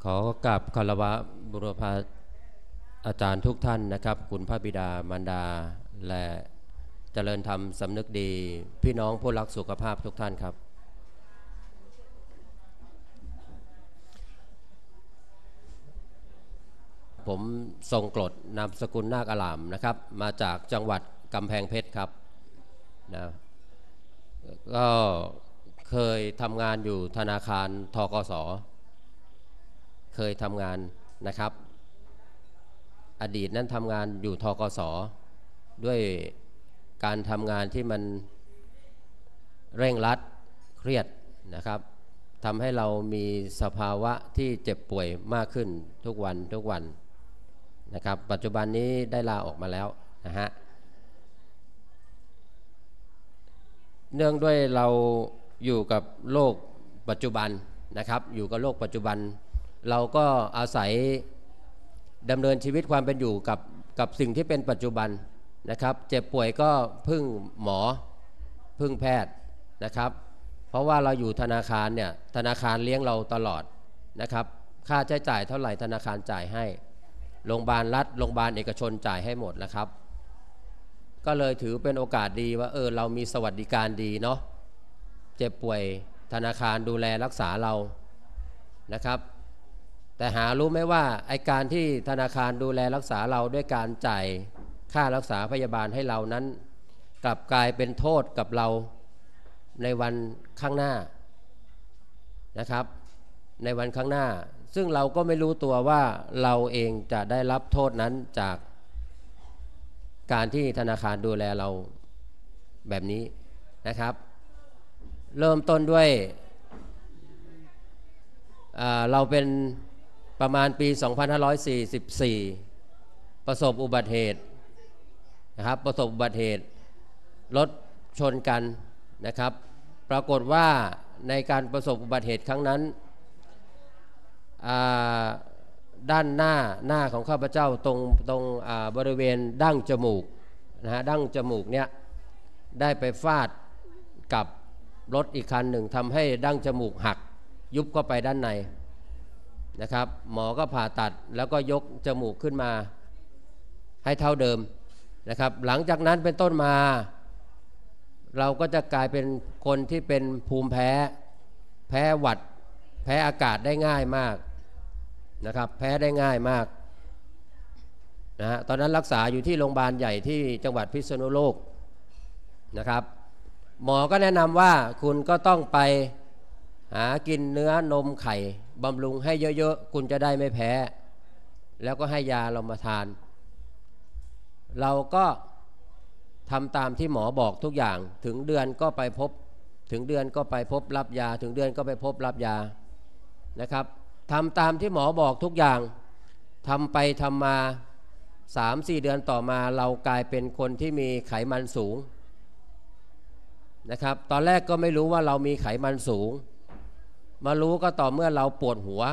ขอกราบคารวะบุรพาอาจารย์ทุกท่านนะครับคุณพระบิดามารดาและเจริญธรรมสำนึกดีพี่น้องผู้รักสุขภาพทุกท่านครับผมทรงกรดนามสกุลนาคอลามนะครับมาจากจังหวัดกำแพงเพชรครับนะก็เคยทำงานอยู่ธนาคารธกส.เคยทำงานนะครับอดีตนั้นทำงานอยู่ธกส.ด้วยการทำงานที่มันเร่งรัดเครียดนะครับทำให้เรามีสภาวะที่เจ็บป่วยมากขึ้นทุกวันนะครับปัจจุบันนี้ได้ลาออกมาแล้วนะฮะเนื่องด้วยเราอยู่กับโลกปัจจุบันนะครับอยู่กับโลกปัจจุบันเราก็อาศัยดำเนินชีวิตความเป็นอยู่กับสิ่งที่เป็นปัจจุบันนะครับเจ็บป่วยก็พึ่งหมอพึ่งแพทย์นะครับเพราะว่าเราอยู่ธนาคารเนี่ยธนาคารเลี้ยงเราตลอดนะครับค่าใช้จ่ายเท่าไหร่ธนาคารจ่ายให้โรงพยาบาลรัฐโรงพยาบาลเอกชนจ่ายให้หมดนะครับก็เลยถือเป็นโอกาสดีว่าเรามีสวัสดิการดีเนาะเจ็บป่วยธนาคารดูแลรักษาเรานะครับแต่หารู้ไหมว่าไอ้การที่ธนาคารดูแลรักษาเราด้วยการจ่ายค่ารักษาพยาบาลให้เรานั้นกลับกลายเป็นโทษกับเราในวันข้างหน้านะครับในวันข้างหน้าซึ่งเราก็ไม่รู้ตัวว่าเราเองจะได้รับโทษนั้นจากการที่ธนาคารดูแลเราแบบนี้นะครับเริ่มต้นด้วยเราเป็นประมาณปี 2544 ประสบอุบัติเหตุนะครับประสบอุบัติเหตุรถชนกันนะครับปรากฏว่าในการประสบอุบัติเหตุครั้งนั้นด้านหน้าของข้าพเจ้าตรงบริเวณดั้งจมูกนะฮะดั้งจมูกเนี่ยได้ไปฟาดกับรถอีกคันหนึ่งทำให้ดั้งจมูกหักยุบเข้าไปด้านในนะครับหมอก็ผ่าตัดแล้วก็ยกจมูกขึ้นมาให้เท่าเดิมนะครับหลังจากนั้นเป็นต้นมาเราก็จะกลายเป็นคนที่เป็นภูมิแพ้หวัดแพ้อากาศได้ง่ายมากนะครับแพ้ได้ง่ายมากนะฮะตอนนั้นรักษาอยู่ที่โรงพยาบาลใหญ่ที่จังหวัดพิษณุโลกนะครับหมอก็แนะนำว่าคุณก็ต้องไปหากินเนื้อนมไข่บำรุงให้เยอะๆคุณจะได้ไม่แพ้แล้วก็ให้ยาเรามาทานเราก็ทำตามที่หมอบอกทุกอย่างถึงเดือนก็ไปพบรับยาถึงเดือนก็ไปพบรับยานะครับทำตามที่หมอบอกทุกอย่างทำไปทำมา 3-4 เดือนต่อมาเรากลายเป็นคนที่มีไขมันสูงนะครับตอนแรกก็ไม่รู้ว่าเรามีไขมันสูงมารู้ก็ต่อเมื่อเราปวดหัว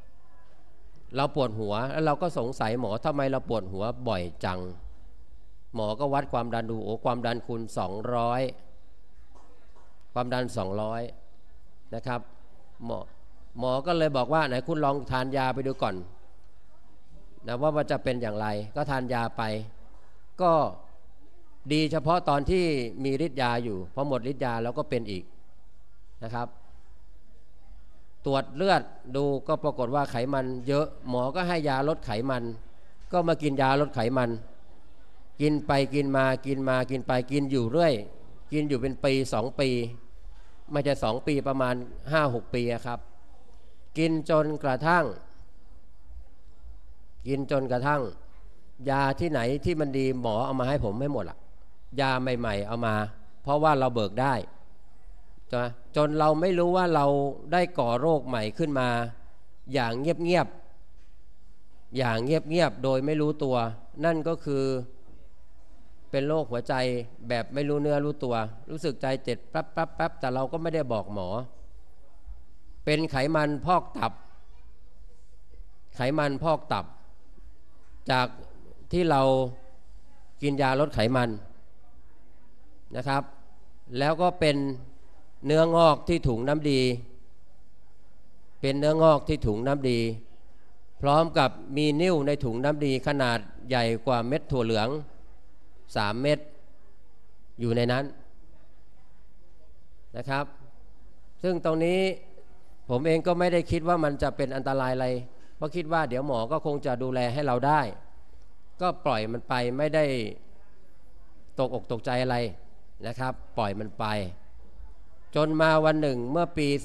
แล้วเราก็สงสัยหมอทำไมเราปวดหัวบ่อยจังหมอก็วัดความดันดูความดันคุณ200ความดัน200นะครับหมอก็เลยบอกว่าไหนคุณลองทานยาไปดูก่อนนะว่ามันจะเป็นอย่างไรก็ทานยาไปก็ดีเฉพาะตอนที่มีฤทธิ์ยาอยู่พอหมดฤทธิ์ยาแล้วก็เป็นอีกนะครับตรวจเลือดดูก็ปรากฏว่าไขมันเยอะหมอก็ให้ยาลดไขมันก็มากินยาลดไขมันกินไปกินมากินไปกินอยู่เรื่อยกินอยู่เป็นปี2 ปีไม่ใช่2 ปีประมาณ 5-6 ปีครับกินจนกระทั่งยาที่ไหนที่มันดีหมอเอามาให้ผมไม่หมดละยาใหม่ๆเอามาเพราะว่าเราเบิกได้จนเราไม่รู้ว่าเราได้ก่อโรคใหม่ขึ้นมาอย่างเงียบโดยไม่รู้ตัวนั่นก็คือเป็นโรคหัวใจแบบไม่รู้เนื้อรู้ตัวรู้สึกใจเจ็บแป๊บแต่เราก็ไม่ได้บอกหมอเป็นไขมันพอกตับจากที่เรากินยาลดไขมันนะครับแล้วก็เป็นเนื้องอกที่ถุงน้ำดีพร้อมกับมีนิ่วในถุงน้ำดีขนาดใหญ่กว่าเม็ดถั่วเหลือง3 เม็ดอยู่ในนั้นนะครับซึ่งตรงนี้ผมเองก็ไม่ได้คิดว่ามันจะเป็นอันตรายอะไรเพราะคิดว่าเดี๋ยวหมอก็คงจะดูแลให้เราได้ก็ปล่อยมันไปไม่ได้ตกอกตกใจอะไรนะครับปล่อยมันไปจนมาวันหนึ่งเมื่อปี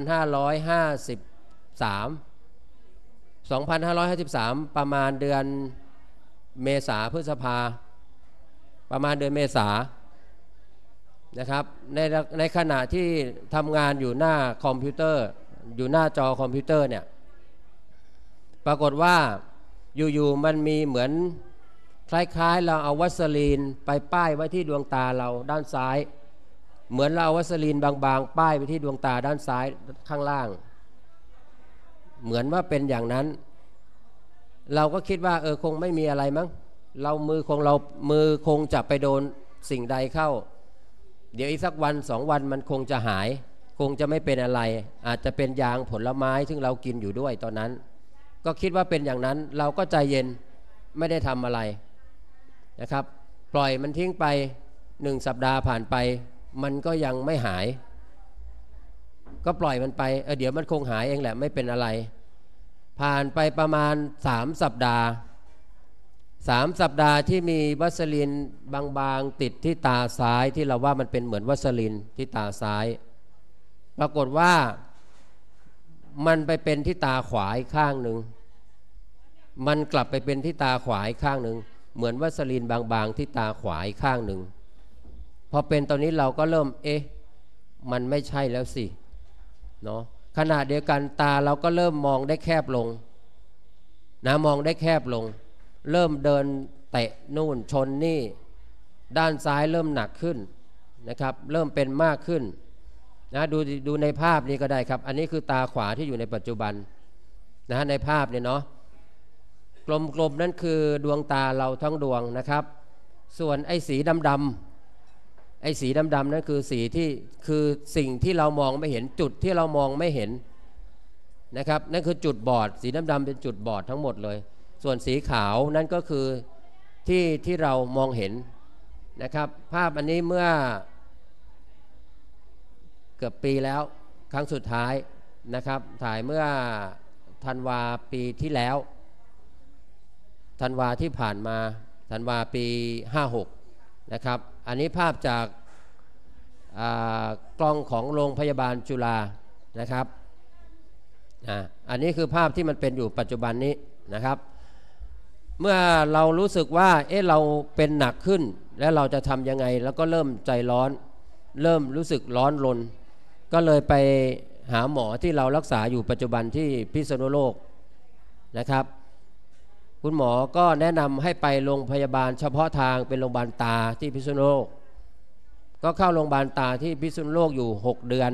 2553ประมาณเดือนเมษาพฤษภาประมาณเดือนเมษานะครับในขณะที่ทำงานอยู่หน้าคอมพิวเตอร์อยู่หน้าจอคอมพิวเตอร์เนี่ยปรากฏว่าอยู่ๆมันมีเหมือนคล้ายๆเราเอาวัสลีนไปป้ายไว้ที่ดวงตาเราด้านซ้ายเหมือนเราเอาวัสลีนบางๆป้ายไปที่ดวงตาด้านซ้ายข้างล่างเหมือนว่าเป็นอย่างนั้นเราก็คิดว่าคงไม่มีอะไรมั้งมือคงจะไปโดนสิ่งใดเข้าเดี๋ยวอีกสักวัน2 วันมันคงจะหายคงจะไม่เป็นอะไรอาจจะเป็นยางผลไม้ซึ่งเรากินอยู่ด้วยตอนนั้นก็คิดว่าเป็นอย่างนั้นเราก็ใจเย็นไม่ได้ทำอะไรนะครับปล่อยมันทิ้งไป1 สัปดาห์ผ่านไปมันก็ยังไม่หายก็ปล่อยมันไปเดี๋ยวมันคงหายเองแหละไม่เป็นอะไรผ่านไปประมาณ3 สัปดาห์ที่มีวัสลีนบางๆติดที่ตาซ้ายที่เราว่ามันเป็นเหมือนวัสลีนที่ตาซ้ายปรากฏว่ามันไปเป็นที่ตาขวาอีกข้างหนึ่งมันกลับไปเป็นที่ตาขวาอีกข้างหนึ่งเหมือนวัสลีนบางๆที่ตาขวาอีกข้างหนึ่งพอเป็นตอนนี้เราก็เริ่มมันไม่ใช่แล้วสิเนาะขณะเดียวกันตาเราก็เริ่มมองได้แคบลงนะมองได้แคบลงเริ่มเดินเตะนู่นชนนี่ด้านซ้ายเริ่มหนักขึ้นนะครับเริ่มเป็นมากขึ้นนะดูในภาพนี้ก็ได้ครับอันนี้คือตาขวาที่อยู่ในปัจจุบันนะในภาพเนี่ยเนาะกลมๆนั่นคือดวงตาเราทั้งดวงนะครับส่วนไอ้สีดำนั่นคือสีที่คือสิ่งที่เรามองไม่เห็นจุดที่เรามองไม่เห็นนะครับนั่นคือจุดบอดสีดำเป็นจุดบอดทั้งหมดเลยส่วนสีขาวนั่นก็คือที่เรามองเห็นนะครับภาพอันนี้เมื่อเกือบปีแล้วครั้งสุดท้ายนะครับถ่ายเมื่อธันวาปีที่แล้วธันวาที่ผ่านมาธันวาปี56นะครับอันนี้ภาพจากกล้องของโรงพยาบาลจุฬานะครับอันนี้คือภาพที่มันเป็นอยู่ปัจจุบันนี้นะครับเมื่อเรารู้สึกว่าเราเป็นหนักขึ้นแล้วเราจะทำยังไงแล้วก็เริ่มใจร้อนเริ่มรู้สึกร้อนรนก็เลยไปหาหมอที่เรารักษาอยู่ปัจจุบันที่พิษณุโลกนะครับคุณหมอก็แนะนำให้ไปโรงพยาบาลเฉพาะทางเป็นโรงพยาบาลตาที่พิษณุโลกก็เข้าโรงพยาบาลตาที่พิษณุโลกอยู่6 เดือน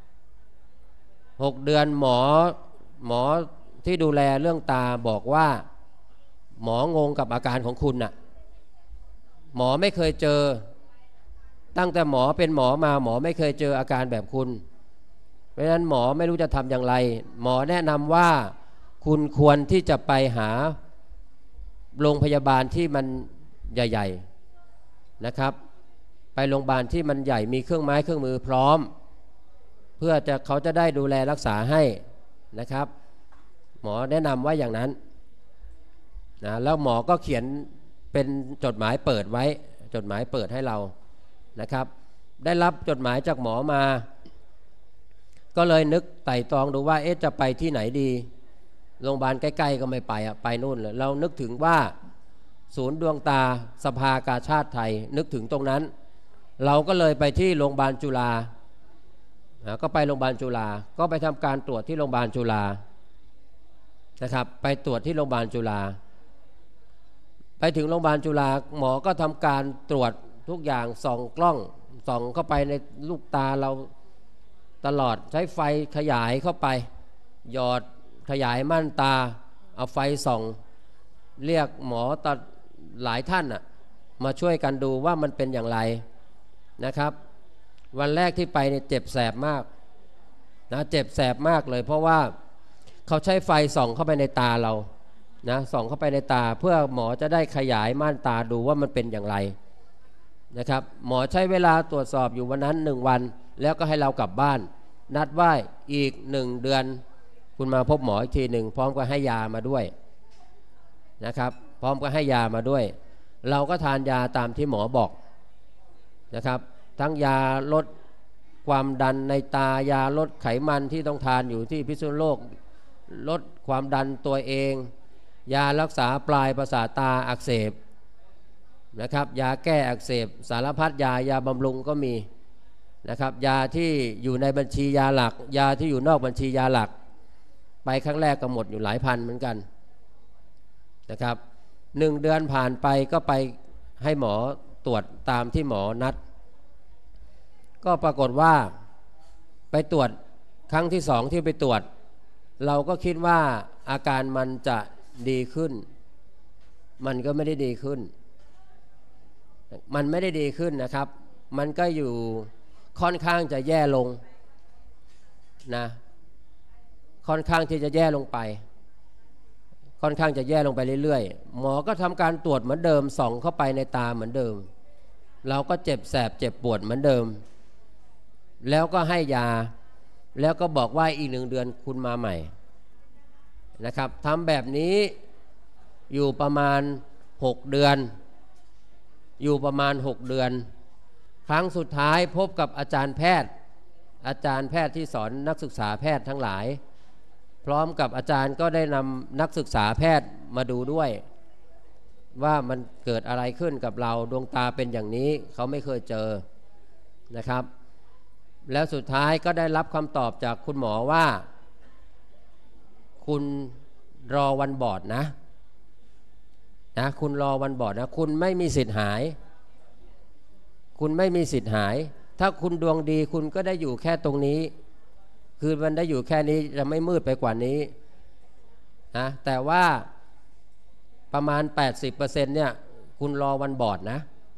หมอที่ดูแลเรื่องตาบอกว่าหมองงกับอาการของคุณน่ะหมอไม่เคยเจอตั้งแต่หมอเป็นหมอมาหมอไม่เคยเจออาการแบบคุณเพราะฉะนั้นหมอไม่รู้จะทำอย่างไรหมอแนะนำว่าคุณควรที่จะไปหาโรงพยาบาลที่มันใหญ่ๆนะครับไปโรงพยาบาลที่มันใหญ่มีเครื่องไม้เครื่องมือพร้อมเพื่อเขาจะได้ดูแลรักษาให้นะครับหมอแนะนำว่าอย่างนั้นนะแล้วหมอก็เขียนเป็นจดหมายเปิดไว้จดหมายเปิดให้เรานะครับได้รับจดหมายจากหมอมาก็เลยนึกไต่ตรองดูว่าจะไปที่ไหนดีโรงพยาบาลใกล้ๆก็ไม่ไปไปนู่นเลยเรานึกถึงว่าศูนย์ดวงตาสภากาชาดไทยนึกถึงตรงนั้นเราก็เลยไปที่โรงพยาบาลจุฬาก็ไปโรงพยาบาลจุฬาก็ไปทำการตรวจที่โรงพยาบาลจุฬานะครับไปตรวจที่โรงพยาบาลจุฬาไปถึงโรงพยาบาลจุฬาหมอก็ทำการตรวจทุกอย่างส่องกล้องส่องเข้าไปในลูกตาเราตลอดใช้ไฟขยายเข้าไปหยอดขยายม่านตาเอาไฟส่องเรียกหมอหลายท่านมาช่วยกันดูว่ามันเป็นอย่างไรนะครับวันแรกที่ไปเนี่ยเจ็บแสบมากนะเจ็บแสบมากเลยเพราะว่าเขาใช้ไฟส่องเข้าไปในตาเรานะส่องเข้าไปในตาเพื่อหมอจะได้ขยายม่านตาดูว่ามันเป็นอย่างไรนะครับหมอใช้เวลาตรวจสอบอยู่วันนั้น1 วันแล้วก็ให้เรากลับบ้านนัดว่าอีก1 เดือนคุณมาพบหมออีกทีหนึ่งพร้อมกับให้ยามาด้วยนะครับพร้อมกับให้ยามาด้วยเราก็ทานยาตามที่หมอบอกนะครับทั้งยาลดความดันในตายาลดไขมันที่ต้องทานอยู่ที่พิษณุโลกลดความดันตัวเองยารักษาปลายประสาทตาอักเสบนะครับยาแก้อักเสบสารพัดยาบำรุงก็มีนะครับยาที่อยู่ในบัญชียาหลักยาที่อยู่นอกบัญชียาหลักไปครั้งแรกก็หมดอยู่หลายพันเหมือนกันนะครับ1 เดือนผ่านไปก็ไปให้หมอตรวจตามที่หมอนัดก็ปรากฏว่าไปตรวจครั้งที่2ที่ไปตรวจเราก็คิดว่าอาการมันจะดีขึ้นมันก็ไม่ได้ดีขึ้นมันไม่ได้ดีขึ้นนะครับมันก็อยู่ค่อนข้างจะแย่ลงนะค่อนข้างที่จะแย่ลงไปค่อนข้างจะแย่ลงไปเรื่อยๆหมอก็ทำการตรวจเหมือนเดิมส่องเข้าไปในตาเหมือนเดิมเราก็เจ็บแสบเจ็บปวดเหมือนเดิมแล้วก็ให้ยาแล้วก็บอกว่าอีก1 เดือนคุณมาใหม่นะครับทำแบบนี้อยู่ประมาณ6 เดือนอยู่ประมาณ6 เดือนครั้งสุดท้ายพบกับอาจารย์แพทย์ที่สอนนักศึกษาแพทย์ทั้งหลายพร้อมกับอาจารย์ก็ได้นำนักศึกษาแพทย์มาดูด้วยว่ามันเกิดอะไรขึ้นกับเราดวงตาเป็นอย่างนี้เขาไม่เคยเจอนะครับแล้วสุดท้ายก็ได้รับคำตอบจากคุณหมอว่าคุณรอวันบอดนะคุณรอวันบอดนะคุณไม่มีสิทธิ์หายคุณไม่มีสิทธิ์หายถ้าคุณดวงดีคุณก็ได้อยู่แค่ตรงนี้คือมันได้อยู่แค่นี้จะไม่มืดไปกว่านี้นะแต่ว่าประมาณ 80% เนี่ยคุณรอวันบอด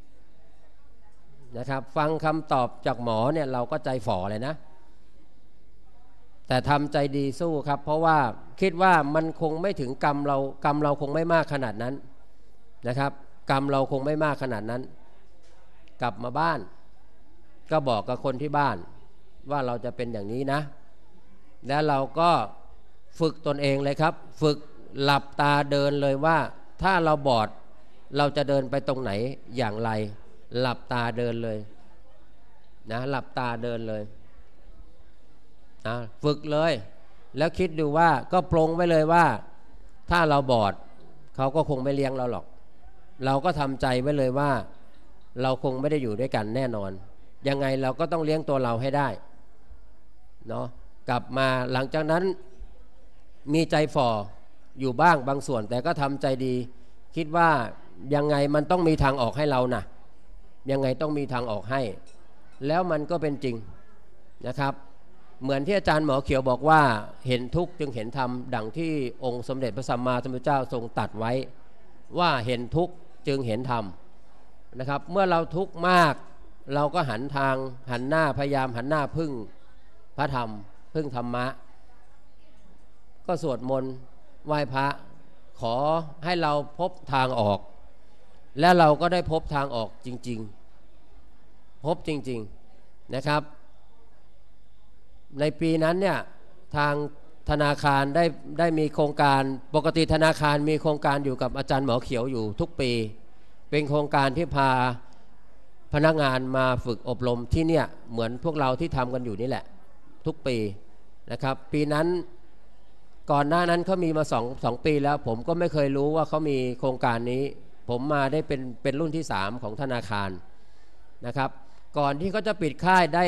นะครับฟังคำตอบจากหมอเนี่ยเราก็ใจฝ่อเลยนะแต่ทำใจดีสู้ครับเพราะว่าคิดว่ามันคงไม่ถึงกรรมเราคงไม่มากขนาดนั้นนะครับกรรมเราคงไม่มากขนาดนั้นกลับมาบ้านก็บอกกับคนที่บ้านว่าเราจะเป็นอย่างนี้นะแล้วเราก็ฝึกตนเองเลยครับฝึกหลับตาเดินเลยว่าถ้าเราบอดเราจะเดินไปตรงไหนอย่างไรหลับตาเดินเลยนะหลับตาเดินเลยนะฝึกเลยแล้วคิดดูว่าก็ปรงไว้เลยว่าถ้าเราบอดเขาก็คงไม่เลี้ยงเราหรอกเราก็ทำใจไว้เลยว่าเราคงไม่ได้อยู่ด้วยกันแน่นอนยังไงเราก็ต้องเลี้ยงตัวเราให้ได้เนาะกลับมาหลังจากนั้นมีใจฝ่ออยู่บ้างบางส่วนแต่ก็ทำใจดีคิดว่ายังไงมันต้องมีทางออกให้เรานะยังไงต้องมีทางออกให้แล้วมันก็เป็นจริงนะครับเหมือนที่อาจารย์หมอเขียวบอกว่าเห็นทุกข์จึงเห็นธรรมดังที่องค์สมเด็จพระสัมมาสัมพุทธเจ้าทรงตรัสไว้ว่าเห็นทุกข์จึงเห็นธรรมนะครับเมื่อเราทุกข์มากเราก็หันหน้าพยายามหันหน้าพึ่งพระธรรมพึ่งธรรมะก็สวดมนต์ไหว้พระขอให้เราพบทางออกและเราก็ได้พบทางออกจริงๆพบจริงๆนะครับในปีนั้นเนี่ยทางธนาคารได้มีโครงการปกติธนาคารมีโครงการอยู่กับอาจารย์หมอเขียวอยู่ทุกปีเป็นโครงการที่พาพนักงานมาฝึกอบรมที่เนี่ยเหมือนพวกเราที่ทำกันอยู่นี่แหละทุกปีนะครับปีนั้นก่อนหน้านั้นเขามีมาสองปีแล้วผมก็ไม่เคยรู้ว่าเขามีโครงการนี้ผมมาได้เป็นรุ่นที่3ของธนาคารนะครับก่อนที่เขาจะปิดค่ายได้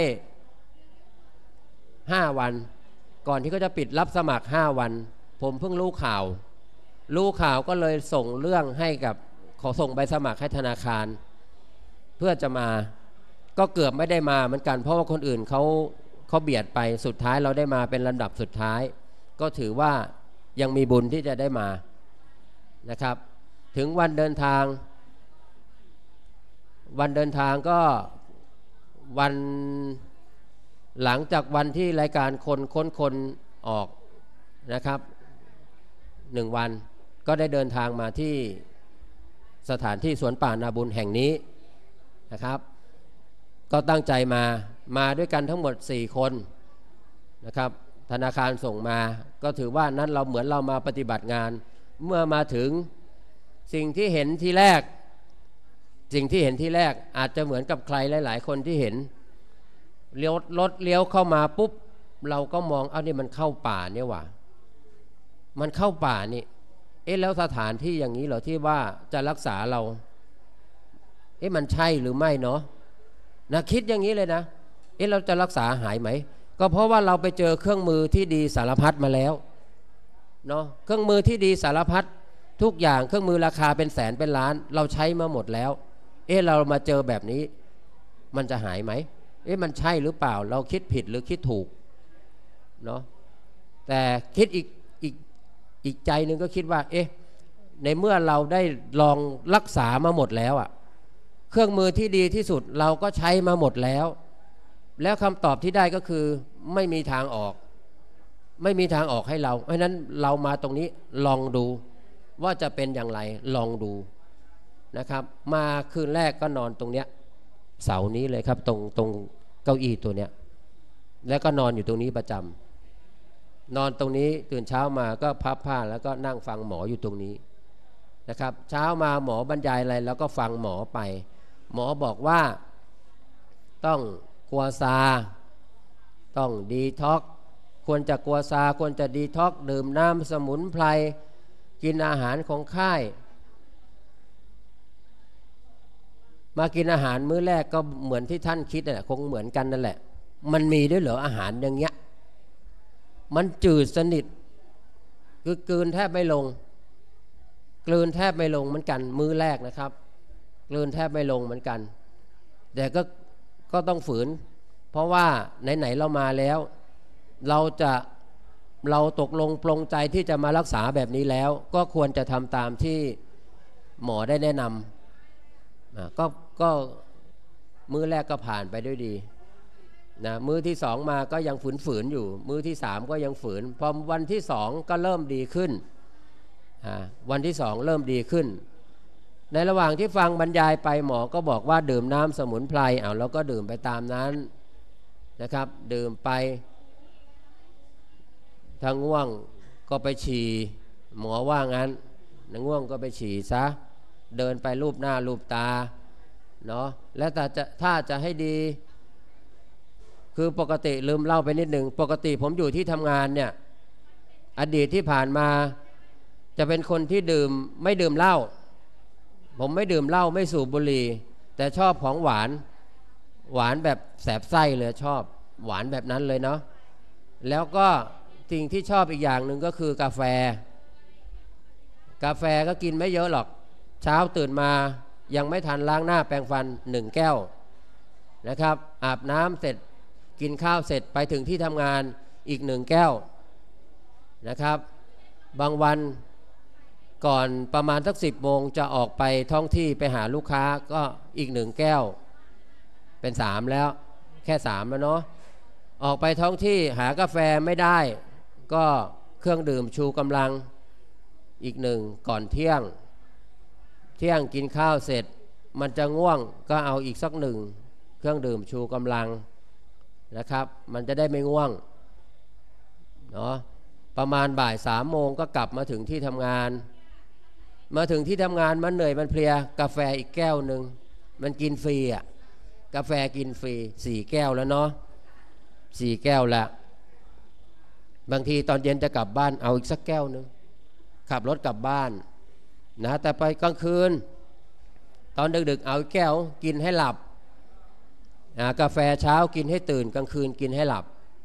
5 วันก่อนที่เขาจะปิดรับสมัคร5 วันผมเพิ่งรู้ข่าวก็เลยส่งเรื่องให้กับขอส่งใบสมัครให้ธนาคารเพื่อจะมาก็เกือบไม่ได้มาเหมือนกันเพราะว่าคนอื่นเขาเบียดไปสุดท้ายเราได้มาเป็นลำดับสุดท้ายก็ถือว่ายังมีบุญที่จะได้มานะครับถึงวันเดินทางก็วันหลังจากวันที่รายการคนค้นคนออกนะครับ1 วันก็ได้เดินทางมาที่สถานที่สวนป่านาบุญแห่งนี้นะครับก็ตั้งใจมาด้วยกันทั้งหมด4 คนนะครับธนาคารส่งมาก็ถือว่านั้นเราเหมือนเรามาปฏิบัติงานเมื่อมาถึงสิ่งที่เห็นที่แรกอาจจะเหมือนกับใครหลายๆคนที่เห็นรถเลี้ยวเข้ามาปุ๊บเราก็มองนี่มันเข้าป่าเนี่ยว่ะมันเข้าป่านี่แล้วสถานที่อย่างนี้เหรอที่ว่าจะรักษาเรามันใช่หรือไม่เนาะนะคิดอย่างนี้เลยนะเราจะรักษาหายไหมก็เพราะว่าเราไปเจอเครื่องมือที่ดีสารพัดมาแล้วเนาะเครื่องมือที่ดีสารพัดทุกอย่างเครื่องมือราคาเป็นแสนเป็นล้านเราใช้มาหมดแล้วเรามาเจอแบบนี้มันจะหายไหมมันใช่หรือเปล่าเราคิดผิดหรือคิดถูกเนาะแต่คิดอีกใจหนึ่งก็คิดว่าในเมื่อเราได้ลองรักษามาหมดแล้วเครื่องมือที่ดีที่สุดเราก็ใช้มาหมดแล้วคำตอบที่ได้ก็คือไม่มีทางออกให้เราเพราะฉะนั้นเรามาตรงนี้ลองดูว่าจะเป็นอย่างไรลองดูนะครับมาคืนแรกก็นอนตรงเนี้ยเสานี้เลยครับตรงเก้าอี้ตัวเนี้ยแล้วก็นอนอยู่ตรงนี้ประจำนอนตรงนี้ตื่นเช้ามาก็พับผ้าแล้วก็นั่งฟังหมออยู่ตรงนี้นะครับเช้ามาหมอบรรยายอะไรแล้วก็ฟังหมอไปหมอบอกว่าต้องกัวซาต้องดีท็อกควรจะกัวซาควรจะดีท็อกดื่มน้ำสมุนไพรกินอาหารของค่ายมากินอาหารมื้อแรกก็เหมือนที่ท่านคิดคงเหมือนกันนั่นแหละมันมีด้วยเหรออาหารอย่างเงี้ยมันจืดสนิทคือกลืนแทบไม่ลงเหมือนกันมื้อแรกนะครับกลืนแทบไม่ลงเหมือนกันแต่ก็ต้องฝืนเพราะว่าไหนๆเรามาแล้วเราตกลงปลงใจที่จะมารักษาแบบนี้แล้วก็ควรจะทำตามที่หมอได้แนะนำก็มื้อแรกก็ผ่านไปด้วยดีนะมื้อที่2มาก็ยังฝืนอยู่มื้อที่3ก็ยังฝืนพอวันที่2ก็เริ่มดีขึ้นวันที่2เริ่มดีขึ้นในระหว่างที่ฟังบรรยายไปหมอก็บอกว่าดื่มน้ำสมุนไพรเราก็ดื่มไปตามนั้นนะครับดื่มไปถ้าง่วงก็ไปฉี่หมอว่างั้นง่วงก็ไปฉี่ซะเดินไปรูปหน้ารูปตาเนาะและถ้าจะให้ดีคือปกติลืมเล่าไปนิดหนึ่งปกติผมอยู่ที่ทำงานเนี่ยอดีตที่ผ่านมาจะเป็นคนที่ไม่ดื่มเหล้าผมไม่ดื่มเหล้าไม่สูบบุหรี่แต่ชอบของหวานแบบแสบไส้เลยชอบหวานแบบนั้นเลยเนาะแล้วก็สิ่งที่ชอบอีกอย่างหนึ่งก็คือกาแฟก็กินไม่เยอะหรอกเช้าตื่นมายังไม่ทันล้างหน้าแปรงฟัน1 แก้วนะครับอาบน้ำเสร็จกินข้าวเสร็จไปถึงที่ทำงานอีก1 แก้วนะครับบางวันก่อนประมาณสัก10 โมงจะออกไปท่องที่ไปหาลูกค้าก็อีก1 แก้วเป็น3แล้วแค่3แล้วเนาะออกไปท่องที่หากาแฟไม่ได้ก็เครื่องดื่มชูกำลังอีก1ก่อนเที่ยงกินข้าวเสร็จมันจะง่วงก็เอาอีกสัก1เครื่องดื่มชูกำลังนะครับมันจะได้ไม่ง่วงเนาะประมาณบ่าย3 โมงก็กลับมาถึงที่ทำงานมันเหนื่อยมันเพลียกาแฟอีกแก้วหนึ่งมันกินฟรีกาแฟกินฟรี4 แก้วแล้วเนาะ4 แก้วละบางทีตอนเย็นจะกลับบ้านเอาอีกสักแก้วหนึ่งขับรถกลับบ้านนะแต่ไปกลางคืนตอนดึกๆเอาแก้วกินให้หลับกาแฟเช้ากินให้ตื่นกลางคืนกินให้หลับ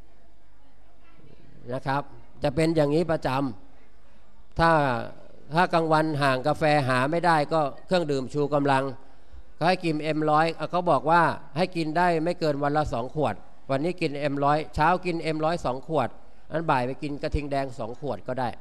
นะครับจะเป็นอย่างนี้ประจำถ้ากลางวันห่างกาแฟหาไม่ได้ก็เครื่องดื่มชูกำลังเขาให้กินM100เขาบอกว่าให้กินได้ไม่เกินวันละ2 ขวดวันนี้กินM100เช้ากินM100 2 ขวดอันบ่ายไปกินกระทิงแดง2 ขวดก็ได้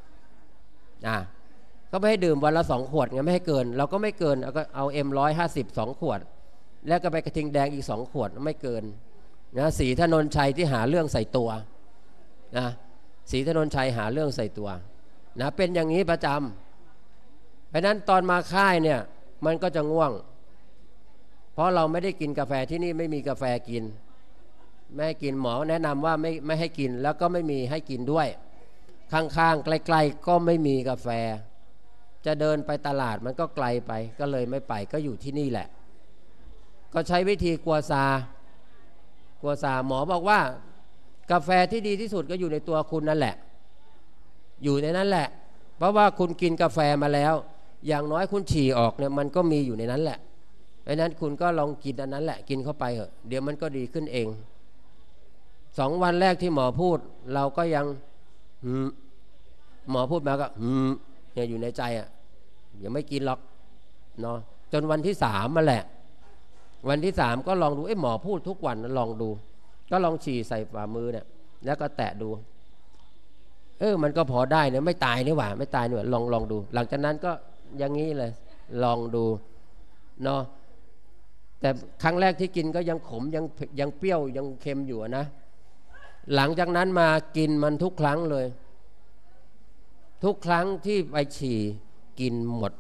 ก็ไม่ให้ดื่มวันละ2 ขวดไงไม่ให้เกินเราก็ไม่เกินเอาM150 2 ขวดแล้วก็ไปกระทิงแดงอีก2 ขวดไม่เกินนะศรีถนนชัยที่หาเรื่องใส่ตัวนะศรีถนนชัยหาเรื่องใส่ตัวนะเป็นอย่างนี้ประจำเพราะนั้นตอนมาค่ายเนี่ยมันก็จะง่วงเพราะเราไม่ได้กินกาแฟที่นี่ไม่มีกาแฟกินไม่ให้กินหมอแนะนำว่าไม่ให้กินแล้วก็ไม่มีให้กินด้วยข้างๆใกล้ๆก็ไม่มีกาแฟจะเดินไปตลาดมันก็ไกลไปก็เลยไม่ไปก็อยู่ที่นี่แหละก็ใช้วิธีกัวซหมอบอกว่ากาแฟที่ดีที่สุดก็อยู่ในตัวคุณนั่นแหละอยู่ในนั้นแหละเพราะว่าคุณกินกาแฟมาแล้วอย่างน้อยคุณฉี่ออกเนี่ยมันก็มีอยู่ในนั้นแหละเพราะนั้นคุณก็ลองกินอันนั้นแหละกินเข้าไปเถอะเดี๋ยวมันก็ดีขึ้นเอง2 วันแรกที่หมอพูดเราก็ยังหมอพูดมาก็เนี่ยอยู่ในใจอ่ะยังไม่กินหรอกเนาะจนวันที่3มาแหละวันที่3ก็ลองดูหมอพูดทุกวันลองดูก็ลองฉี่ใส่ฝ่ามือเนี่ยแล้วก็แตะดูมันก็พอได้เนี่ยไม่ตายนี่หว่าไม่ตายนี่หว่าลองดูหลังจากนั้นก็อย่างนี้เลยลองดูเนาะแต่ครั้งแรกที่กินก็ยังขมยังเปรี้ยวยังเค็มอยู่นะหลังจากนั้นมากินมันทุกครั้งเลยทุกครั้งที่ไปฉี่กินหมด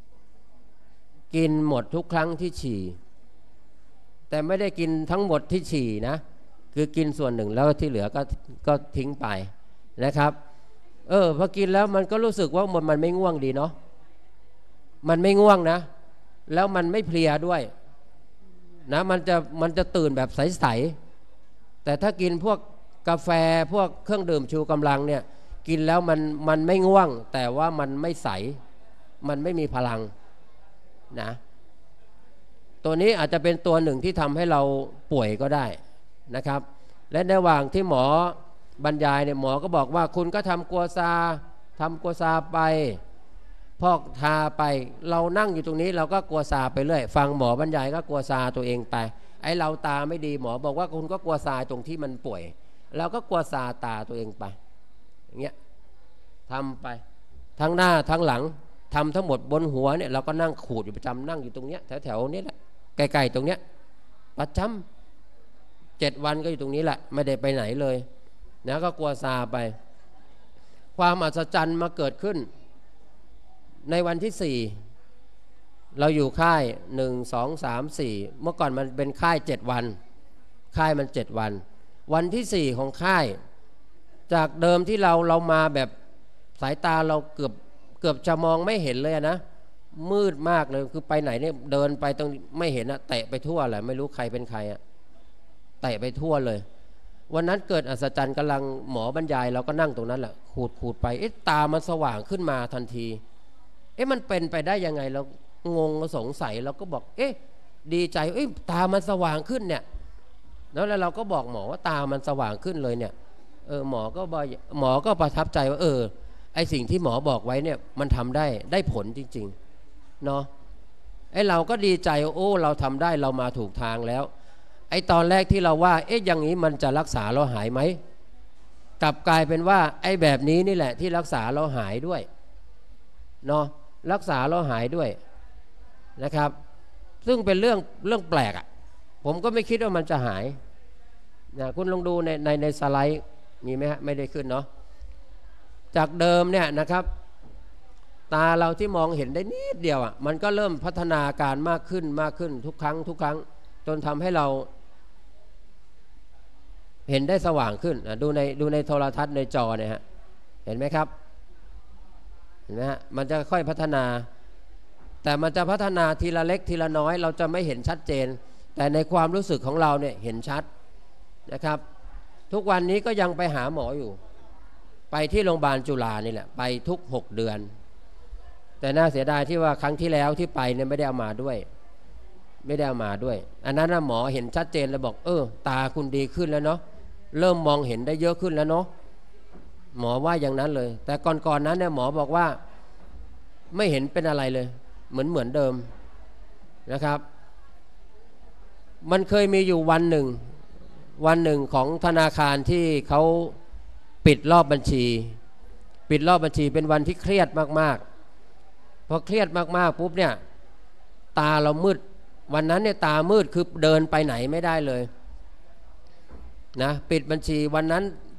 ทุกครั้งที่ฉี่แต่ไม่ได้กินทั้งหมดที่ฉี่นะคือกินส่วนหนึ่งแล้วที่เหลือก็ทิ้งไปนะครับพอกินแล้วมันก็รู้สึกว่ามันไม่ง่วงดีเนาะมันไม่ง่วงนะแล้วมันไม่เพลียด้วยนะมันจะตื่นแบบใสๆแต่ถ้ากินพวกกาแฟพวกเครื่องดื่มชูกำลังเนี่ยกินแล้วมันไม่ง่วงแต่ว่ามันไม่ใสมันไม่มีพลังนะตัวนี้อาจจะเป็นตัวหนึ่งที่ทำให้เราป่วยก็ได้นะครับและในระหว่างที่หมอบรรยายเนี่ยหมอก็บอกว่าคุณก็ทำกัวซาไปพอกทาไปเรานั่งอยู่ตรงนี้เราก็กัวซาไปเรื่อยฟังหมอบรรยายก็กัวซาตัวเองไปไอ้เราตาไม่ดีหมอบอกว่าคุณก็กัวซาตรงที่มันป่วยเราก็กัวซาตาตัวเองไปอย่างเงี้ยทำไปทั้งหน้าทั้งหลังทำทั้งหมดบนหัวเนี่ยเราก็นั่งขูดอยู่ประจำนั่งอยู่ตรงเนี้ยแถวๆนี้แหละใกล้ๆตรงเนี้ยประจำ7 วันก็อยู่ตรงนี้แหละไม่ได้ไปไหนเลยนะก็กัวซาไปความอัศจรรย์มาเกิดขึ้นในวันที่4เราอยู่ค่าย1 2 3 4เมื่อก่อนมันเป็นค่าย7 วันค่ายมัน7 วันวันที่4ของค่ายจากเดิมที่เรามาแบบสายตาเราเกือบจะมองไม่เห็นเลยนะมืดมากเลยคือไปไหนเนี่ยเดินไปตรงไม่เห็นอะเตะไปทั่วแหละไม่รู้ใครเป็นใครอะเตะไปทั่วเลยวันนั้นเกิดอัศจรรย์กำลังหมอบรรยายเราก็นั่งตรงนั้นแหละขูดไปตามันสว่างขึ้นมาทันทีมันเป็นไปได้ยังไงเรางงสงสัยเราก็บอกดีใจตามันสว่างขึ้นเนี่ยแล้วเราก็บอกหมอว่าตามันสว่างขึ้นเลยเนี่ยหมอก็ประทับใจว่าไอสิ่งที่หมอบอกไว้เนี่ยมันทำได้ผลจริงๆเนาะเราก็ดีใจเราทำได้เรามาถูกทางแล้วไอตอนแรกที่เราว่าอย่างนี้มันจะรักษาเราหายไหมกลับกลายเป็นว่าไอแบบนี้นี่แหละที่รักษาเราหายด้วยเนาะรักษาเราหายด้วยนะครับซึ่งเป็นเรื่องแปลกอ่ะผมก็ไม่คิดว่ามันจะหายนะคุณลองดูในสไลด์มีไหมฮะไม่ได้ขึ้นเนาะจากเดิมเนี่ยนะครับตาเราที่มองเห็นได้นิดเดียวอ่ะมันก็เริ่มพัฒนาการมากขึ้นทุกครั้งจนทำให้เราเห็นได้สว่างขึ้นดูในโทรทัศน์ในจอเนี่ยฮะเห็นไหมครับเห็นไหมฮะมันจะค่อยพัฒนาแต่มันจะพัฒนาทีละเล็กทีละน้อยเราจะไม่เห็นชัดเจนแต่ในความรู้สึกของเราเนี่ยเห็นชัดนะครับทุกวันนี้ก็ยังไปหาหมออยู่ไปที่โรงพยาบาลจุฬานี่แหละไปทุก6 เดือนแต่น่าเสียดายที่ว่าครั้งที่แล้วที่ไปเนี่ยไม่ได้เอามาด้วยอันนั้นหมอเห็นชัดเจนแล้วบอกตาคุณดีขึ้นแล้วเนาะเริ่มมองเห็นได้เยอะขึ้นแล้วเนาะหมอว่าอย่างนั้นเลยแต่ก่อนนั้นเนี่ยหมอบอกว่าไม่เห็นเป็นอะไรเลยเหมือนเดิมนะครับมันเคยมีอยู่วันหนึ่งของธนาคารที่เขาปิดรอบบัญชีเป็นวันที่เครียดมากๆพอเครียดมากๆปุ๊บเนี่ยตาเรามืดวันนั้นเนี่ยตามืดคือเดินไปไหนไม่ได้เลยนะปิดบัญชีวันนั้น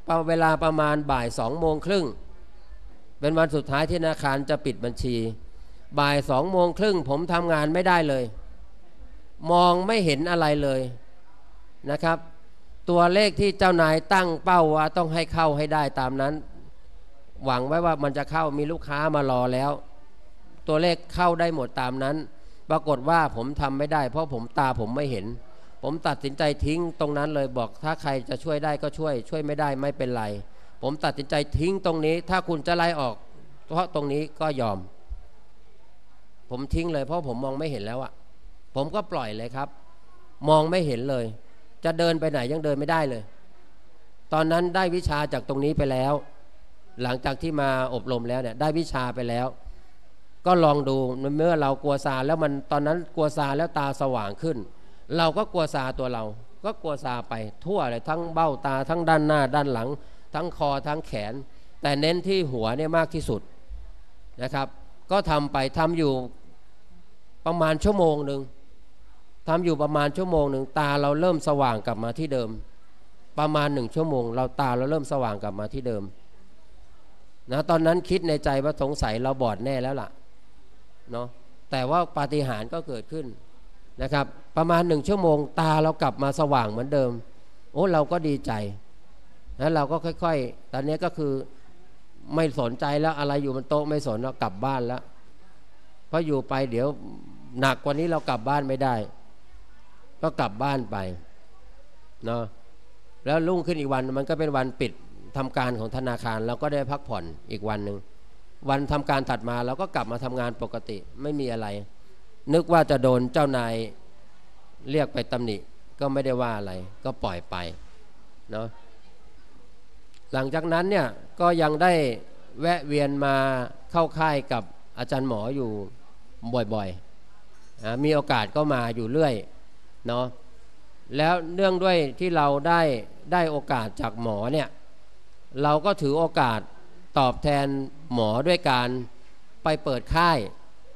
เวลาประมาณบ่าย2:30เป็นวันสุดท้ายที่ธนาคารจะปิดบัญชีบ่าย2:30ผมทำงานไม่ได้เลยมองไม่เห็นอะไรเลยนะครับตัวเลขที่เจ้านายตั้งเป้าว่าต้องให้เข้าให้ได้ตามนั้นหวังไว้ว่ามันจะเข้ามีลูกค้ามารอแล้วตัวเลขเข้าได้หมดตามนั้นปรากฏว่าผมทำไม่ได้เพราะผมไม่เห็นผมตัดสินใจทิ้งตรงนั้นเลยบอกถ้าใครจะช่วยได้ก็ช่วยไม่ได้ไม่เป็นไรผมตัดสินใจทิ้งตรงนี้ถ้าคุณจะไล่ออกเพราะตรงนี้ก็ยอมผมทิ้งเลยเพราะผมมองไม่เห็นแล้วอะผมก็ปล่อยเลยครับมองไม่เห็นเลยจะเดินไปไหนยังเดินไม่ได้เลยตอนนั้นได้วิชาจากตรงนี้ไปแล้วหลังจากที่มาอบรมแล้วเนี่ยได้วิชาไปแล้วก็ลองดูเมื่อเรากลัวซาแล้วมันตอนนั้นกลัวซาแล้วตาสว่างขึ้นเราก็กลัวซาตัวเราก็กลัวซาไปทั่วเลยทั้งเบ้าตาทั้งด้านหน้าด้านหลังทั้งคอทั้งแขนแต่เน้นที่หัวเนี่ยมากที่สุดนะครับก็ทำไปทำอยู่ประมาณชั่วโมงหนึ่งทำอยู่ประมาณชั่วโมงหนึ่งตาเราเริ่มสว่างกลับมาที่เดิมประมาณ1 ชั่วโมงเราตาเราเริ่มสว่างกลับมาที่เดิมนะตอนนั้นคิดในใจว่าสงสัยเราบอดแน่แล้วล่ะเนาะแต่ว่าปาฏิหาริย์ก็เกิดขึ้นนะครับประมาณ1 ชั่วโมงตาเรากลับมาสว่างเหมือนเดิมโอ้เราก็ดีใจแล้วเราก็ค่อยๆตอนนี้ก็คือไม่สนใจแล้วอะไรอยู่บนโต๊ะไม่สนเรากลับบ้านแล้วเพราะอยู่ไปเดี๋ยวหนักกว่านี้เรากลับบ้านไม่ได้ก็กลับบ้านไปเนาะแล้วรุ่งขึ้นอีกวันมันก็เป็นวันปิดทำการของธนาคารเราก็ได้พักผ่อนอีกวันหนึ่งวันทำการถัดมาเราก็กลับมาทำงานปกติไม่มีอะไรนึกว่าจะโดนเจ้านายเรียกไปตำหนิก็ไม่ได้ว่าอะไรก็ปล่อยไปเนาะหลังจากนั้นเนี่ยก็ยังได้แวะเวียนมาเข้าค่ายกับอาจารย์หมออยู่บ่อยๆมีโอกาสก็มาอยู่เรื่อยเนาะแล้วเนื่องด้วยที่เราได้โอกาสจากหมอเนี่ยเราก็ถือโอกาสตอบแทนหมอด้วยการไปเปิดค่าย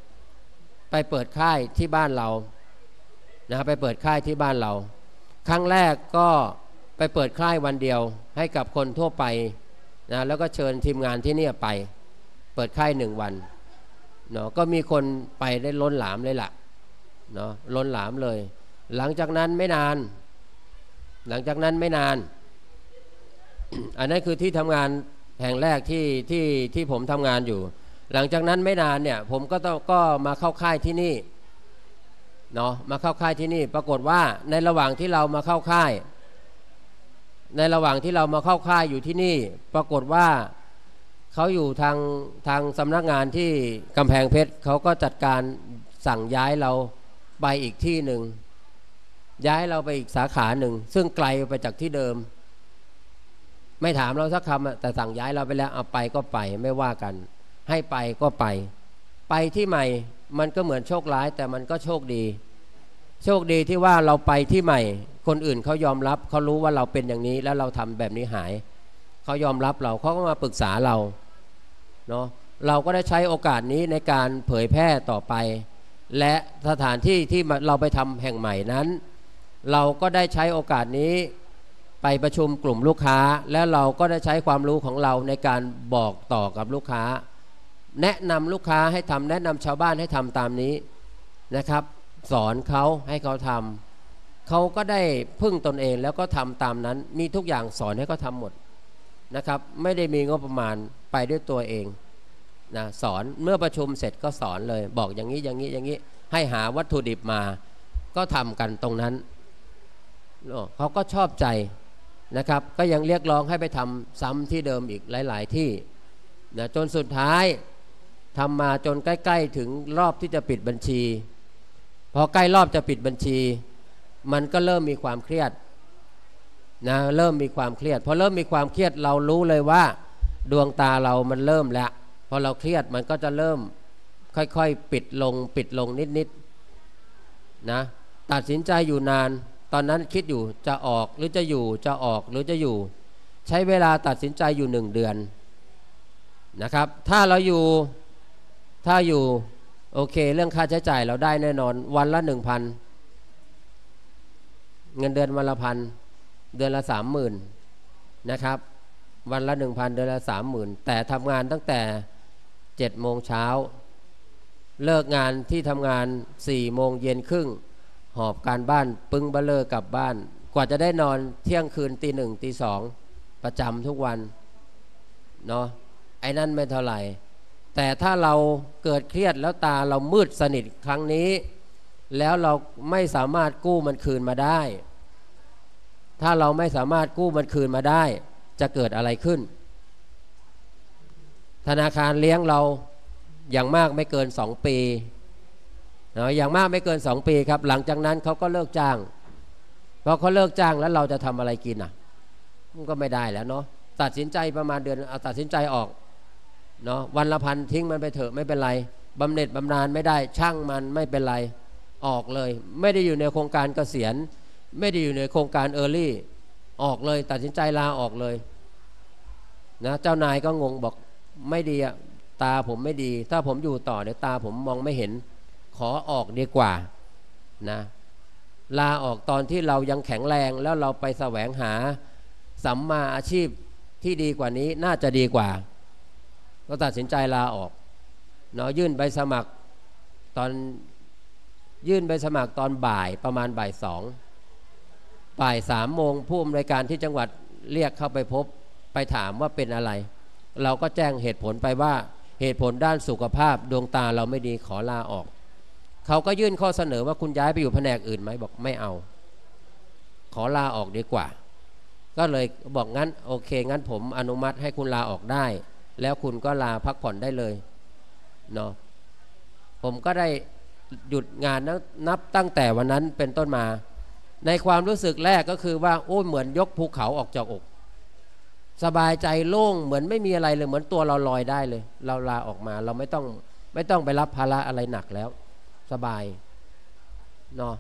ที่บ้านเรานะไปเปิดค่ายที่บ้านเราครั้งแรกก็ไปเปิดค่ายวันเดียวให้กับคนทั่วไปนะแล้วก็เชิญทีมงานที่นี่ไปเปิดค่าย1 วันเนาะก็มีคนไปได้ล้นหลามเลยล่ะเนาะล้นหลามเลยหลังจากนั้นไม่นาน อันนั้นคือที่ทำงานแห่งแรกที่ผมทำงานอยู่หลังจากนั้นไม่นานเนี่ยผมก็มาเข้าค่ายที่นี่เนาะมาเข้าค่ายที่นี่ปรากฏว่าในระหว่างที่เรามาเข้าค่ายอยู่ที่นี่ปรากฏว่าเขาอยู่ทางสำนักงานที่กำแพงเพชรเขาก็จัดการสั่งย้ายเราไปอีกที่หนึ่งย้ายเราไปอีกสาขาหนึ่งซึ่งไกลไปจากที่เดิมไม่ถามเราสักคำแต่สั่งย้ายเราไปแล้วเอาไปก็ไปไม่ว่ากันให้ไปก็ไปที่ใหม่มันก็เหมือนโชคร้ายแต่มันก็โชคดีที่ว่าเราไปที่ใหม่คนอื่นเขายอมรับเขารู้ว่าเราเป็นอย่างนี้แล้วเราทำแบบนี้หายเขายอมรับเราเขาก็มาปรึกษาเราเนาะเราก็ได้ใช้โอกาสนี้ในการเผยแพร่ต่อไปและสถานที่ที่เราไปทำแห่งใหม่นั้นเราก็ได้ใช้โอกาสนี้ไปประชุมกลุ่มลูกค้าแล้วเราก็ได้ใช้ความรู้ของเราในการบอกต่อกับลูกค้าแนะนำลูกค้าให้ทำแนะนำชาวบ้านให้ทำตามนี้นะครับสอนเขาให้เขาทำเขาก็ได้พึ่งตนเองแล้วก็ทำตามนั้นมีทุกอย่างสอนให้เขาทำหมดนะครับไม่ได้มีงบประมาณไปด้วยตัวเองนะสอนเมื่อประชุมเสร็จก็สอนเลยบอกอย่างนี้ให้หาวัตถุดิบมาก็ทำกันตรงนั้นเขาก็ชอบใจนะครับก็ยังเรียกร้องให้ไปทำซ้ำที่เดิมอีกหลายๆที่นะจนสุดท้ายทำมาจนใกล้ๆถึงรอบที่จะปิดบัญชีพอใกล้รอบจะปิดบัญชีมันก็เริ่มมีความเครียดนะเริ่มมีความเครียดพอเริ่มมีความเครียดเรารู้เลยว่าดวงตาเรามันเริ่มแล้วพอเราเครียดมันก็จะเริ่มค่อยๆปิดลงนิดๆนะตัดสินใจอยู่นานตอนนั้นคิดอยู่จะออกหรือจะอยู่จะออกหรือจะอยู่ใช้เวลาตัดสินใจอยู่1 เดือนนะครับถ้าอยู่โอเคเรื่องค่าใช้จ่ายเราได้แน่นอนวันละ 1,000 เงินเดือนวันละ 1,000 เดือนละ 30,000นะครับวันละ 1,000 เดือนละ 30,000 แต่ทำงานตั้งแต่7 โมงเช้าเลิกงานที่ทำงาน4 โมงเย็นครึ่งหอบการบ้านปึ้งเบลอกลับบ้านกว่าจะได้นอนเที่ยงคืนตี 1 ตี 2ประจำทุกวันเนาะไอ้นั่นไม่เท่าไหร่แต่ถ้าเราเกิดเครียดแล้วตาเรามืดสนิทครั้งนี้แล้วเราไม่สามารถกู้มันคืนมาได้ถ้าเราไม่สามารถกู้มันคืนมาได้จะเกิดอะไรขึ้นธนาคารเลี้ยงเราอย่างมากไม่เกิน2 ปีเนาะอย่างมากไม่เกิน2 ปีครับหลังจากนั้นเขาก็เลิกจ้างพอเขาเลิกจ้างแล้วเราจะทำอะไรกินอ่ะมันก็ไม่ได้แล้วเนาะตัดสินใจประมาณเดือนเอาตัดสินใจออกเนาะวันละ 1,000ทิ้งมันไปเถอะไม่เป็นไรบำเหน็จบำนาญไม่ได้ช่างมันไม่เป็นไรออกเลยไม่ได้อยู่ในโครงการเกษียณไม่ได้อยู่ในโครงการเออร์ลี่ออกเลยตัดสินใจลาออกเลยนะเจ้านายก็งงบอกไม่ดีอะตาผมไม่ดีถ้าผมอยู่ต่อเดี๋ยวตาผมมองไม่เห็นขอออกดีกว่านะลาออกตอนที่เรายังแข็งแรงแล้วเราไปแสวงหาสัมมาอาชีพที่ดีกว่านี้น่าจะดีกว่าก็ตัดสินใจลาออกเนาะยื่นใบสมัครตอนบ่ายประมาณบ่าย 2บ่าย 3 โมงผู้อำนวยการที่จังหวัดเรียกเข้าไปพบไปถามว่าเป็นอะไรเราก็แจ้งเหตุผลไปว่าเหตุผลด้านสุขภาพดวงตาเราไม่ดีขอลาออกเขาก็ยื่นข้อเสนอว่าคุณย้ายไปอยู่แผนกอื่นไหมบอกไม่เอาขอลาออกดีกว่าก็เลยบอกงั้นโอเคงั้นผมอนุมัติให้คุณลาออกได้แล้วคุณก็ลาพักผ่อนได้เลยเนาะผมก็ได้หยุดงานนับตั้งแต่วันนั้นเป็นต้นมาในความรู้สึกแรกก็คือว่าโอ้เหมือนยกภูเขาออกจากอกสบายใจโล่งเหมือนไม่มีอะไรเลยเหมือนตัวเราลอยได้เลยเราลาออกมาเราไม่ต้องไปรับภาระอะไรหนักแล้วสบายเนาะ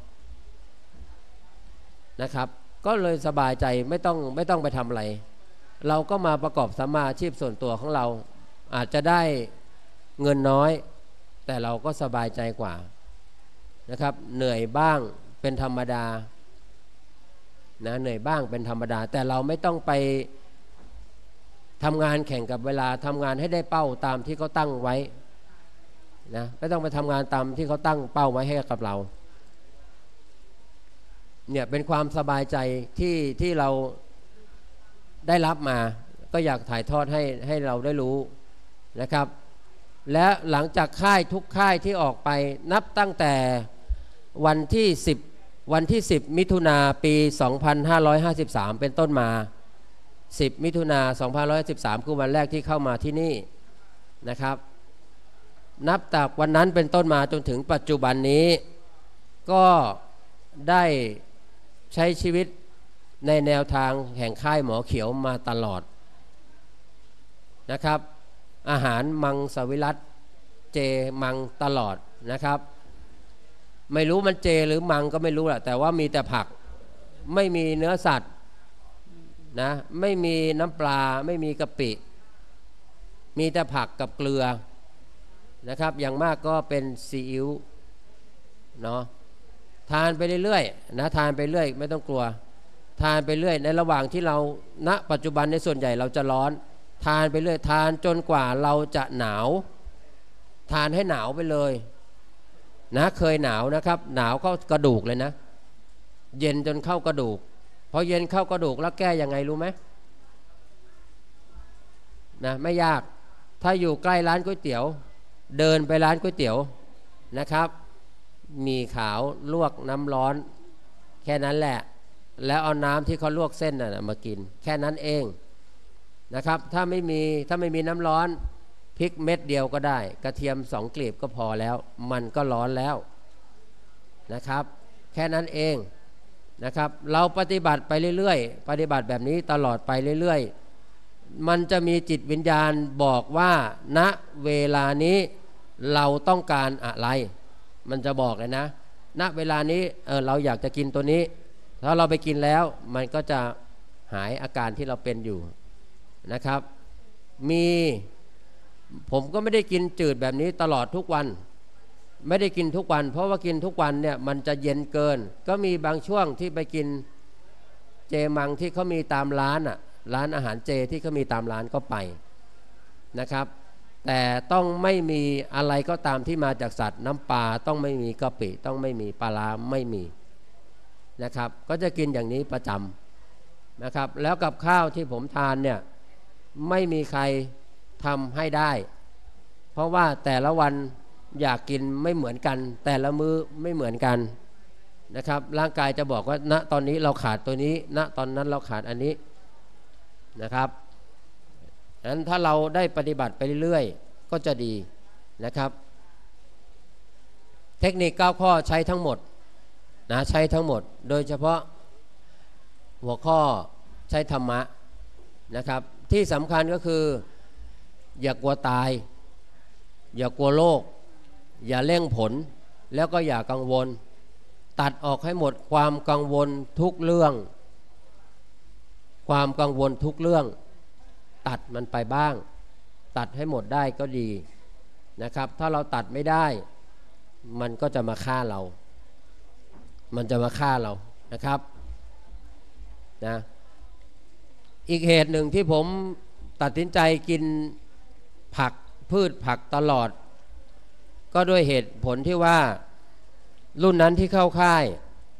นะครับก็เลยสบายใจไม่ต้องไปทำอะไรเราก็มาประกอบสัมมาอาชีพส่วนตัวของเราอาจจะได้เงินน้อยแต่เราก็สบายใจกว่านะครับเหนื่อยบ้างเป็นธรรมดานะเหนื่อยบ้างเป็นธรรมดาแต่เราไม่ต้องไปทำงานแข่งกับเวลาทำงานให้ได้เป้าตามที่เขาตั้งไว้นะไม่ต้องไปทำงานตามที่เขาตั้งเป้าไว้ให้กับเราเนี่ยเป็นความสบายใจที่เราได้รับมาก็อยากถ่ายทอดให้เราได้รู้นะครับและหลังจากค่ายทุกค่ายที่ออกไปนับตั้งแต่วันที่10 มิถุนาปี 2553 เป็นต้นมา10 มิถุนา 2513 คือวันแรกที่เข้ามาที่นี่นะครับนับจากวันนั้นเป็นต้นมาจนถึงปัจจุบันนี้ก็ได้ใช้ชีวิตในแนวทางแห่งค่ายหมอเขียวมาตลอดนะครับอาหารมังสวิรัติเจมังตลอดนะครับไม่รู้มันเจหรือมังก็ไม่รู้แหละแต่ว่ามีแต่ผักไม่มีเนื้อสัตว์นะไม่มีน้ำปลาไม่มีกะปิมีแต่ผักกับเกลือนะครับอย่างมากก็เป็นซีอิ๊วเนาะทานไปเรื่อยๆนะทานไปเรื่อยไม่ต้องกลัวทานไปเรื่อยในระหว่างที่เราณปัจจุบันในส่วนใหญ่เราจะร้อนทานไปเรื่อยทานจนกว่าเราจะหนาวทานให้หนาวไปเลยนะเคยหนาวนะครับหนาวเข้ากระดูกเลยนะเย็นจนเข้ากระดูกพอเย็นเข้ากระดูกแล้วแก้ยังไงรู้ไหมนะไม่ยากถ้าอยู่ใกล้ร้านก๋วยเตี๋ยวเดินไปร้านก๋วยเตี๋ยวนะครับมีขาวลวกน้ำร้อนแค่นั้นแหละแล้วเอาน้ำที่เขาลวกเส้นน่ะมากินแค่นั้นเองนะครับถ้าไม่มีน้ำร้อนพริกเม็ดเดียวก็ได้กระเทียม2 กลีบก็พอแล้วมันก็ร้อนแล้วนะครับแค่นั้นเองนะครับเราปฏิบัติไปเรื่อยๆปฏิบัติแบบนี้ตลอดไปเรื่อยๆมันจะมีจิตวิญญาณบอกว่าณเวลานี้เราต้องการอะไรมันจะบอกเลยนะณเวลานี้เราอยากจะกินตัวนี้ถ้าเราไปกินแล้วมันก็จะหายอาการที่เราเป็นอยู่นะครับผมก็ไม่ได้กินจืดแบบนี้ตลอดทุกวันไม่ได้กินทุกวันเพราะว่ากินทุกวันเนี่ยมันจะเย็นเกินก็มีบางช่วงที่ไปกินเจมังที่เขามีตามร้านอ่ะร้านอาหารเจที่เขามีตามร้านก็ไปนะครับแต่ต้องไม่มีอะไรก็ตามที่มาจากสัตว์น้ำปลาต้องไม่มีกะปิต้องไม่มีปลาร้าไม่มีนะครับก็จะกินอย่างนี้ประจำนะครับแล้วกับข้าวที่ผมทานเนี่ยไม่มีใครทำให้ได้เพราะว่าแต่ละวันอยากกินไม่เหมือนกันแต่ละมื้อไม่เหมือนกันนะครับร่างกายจะบอกว่าณตอนนี้เราขาดตัวนี้ณตอนนั้นเราขาดอันนี้นะครับงั้นถ้าเราได้ปฏิบัติไปเรื่อยๆก็จะดีนะครับเทคนิค9ข้อใช้ทั้งหมดนะใช้ทั้งหมดโดยเฉพาะหัวข้อใช้ธรรมะนะครับที่สำคัญก็คืออย่ากลัวตายอย่ากลัวโลกอย่าเร่งผลแล้วก็อย่ากังวลตัดออกให้หมดความกังวลทุกเรื่องความกังวลทุกเรื่องตัดมันไปบ้างตัดให้หมดได้ก็ดีนะครับถ้าเราตัดไม่ได้มันก็จะมาฆ่าเรามันจะมาฆ่าเรานะครับนะอีกเหตุหนึ่งที่ผมตัดสินใจกินผักพืชผักตลอดก็ด้วยเหตุผลที่ว่ารุ่นนั้นที่เข้าค่าย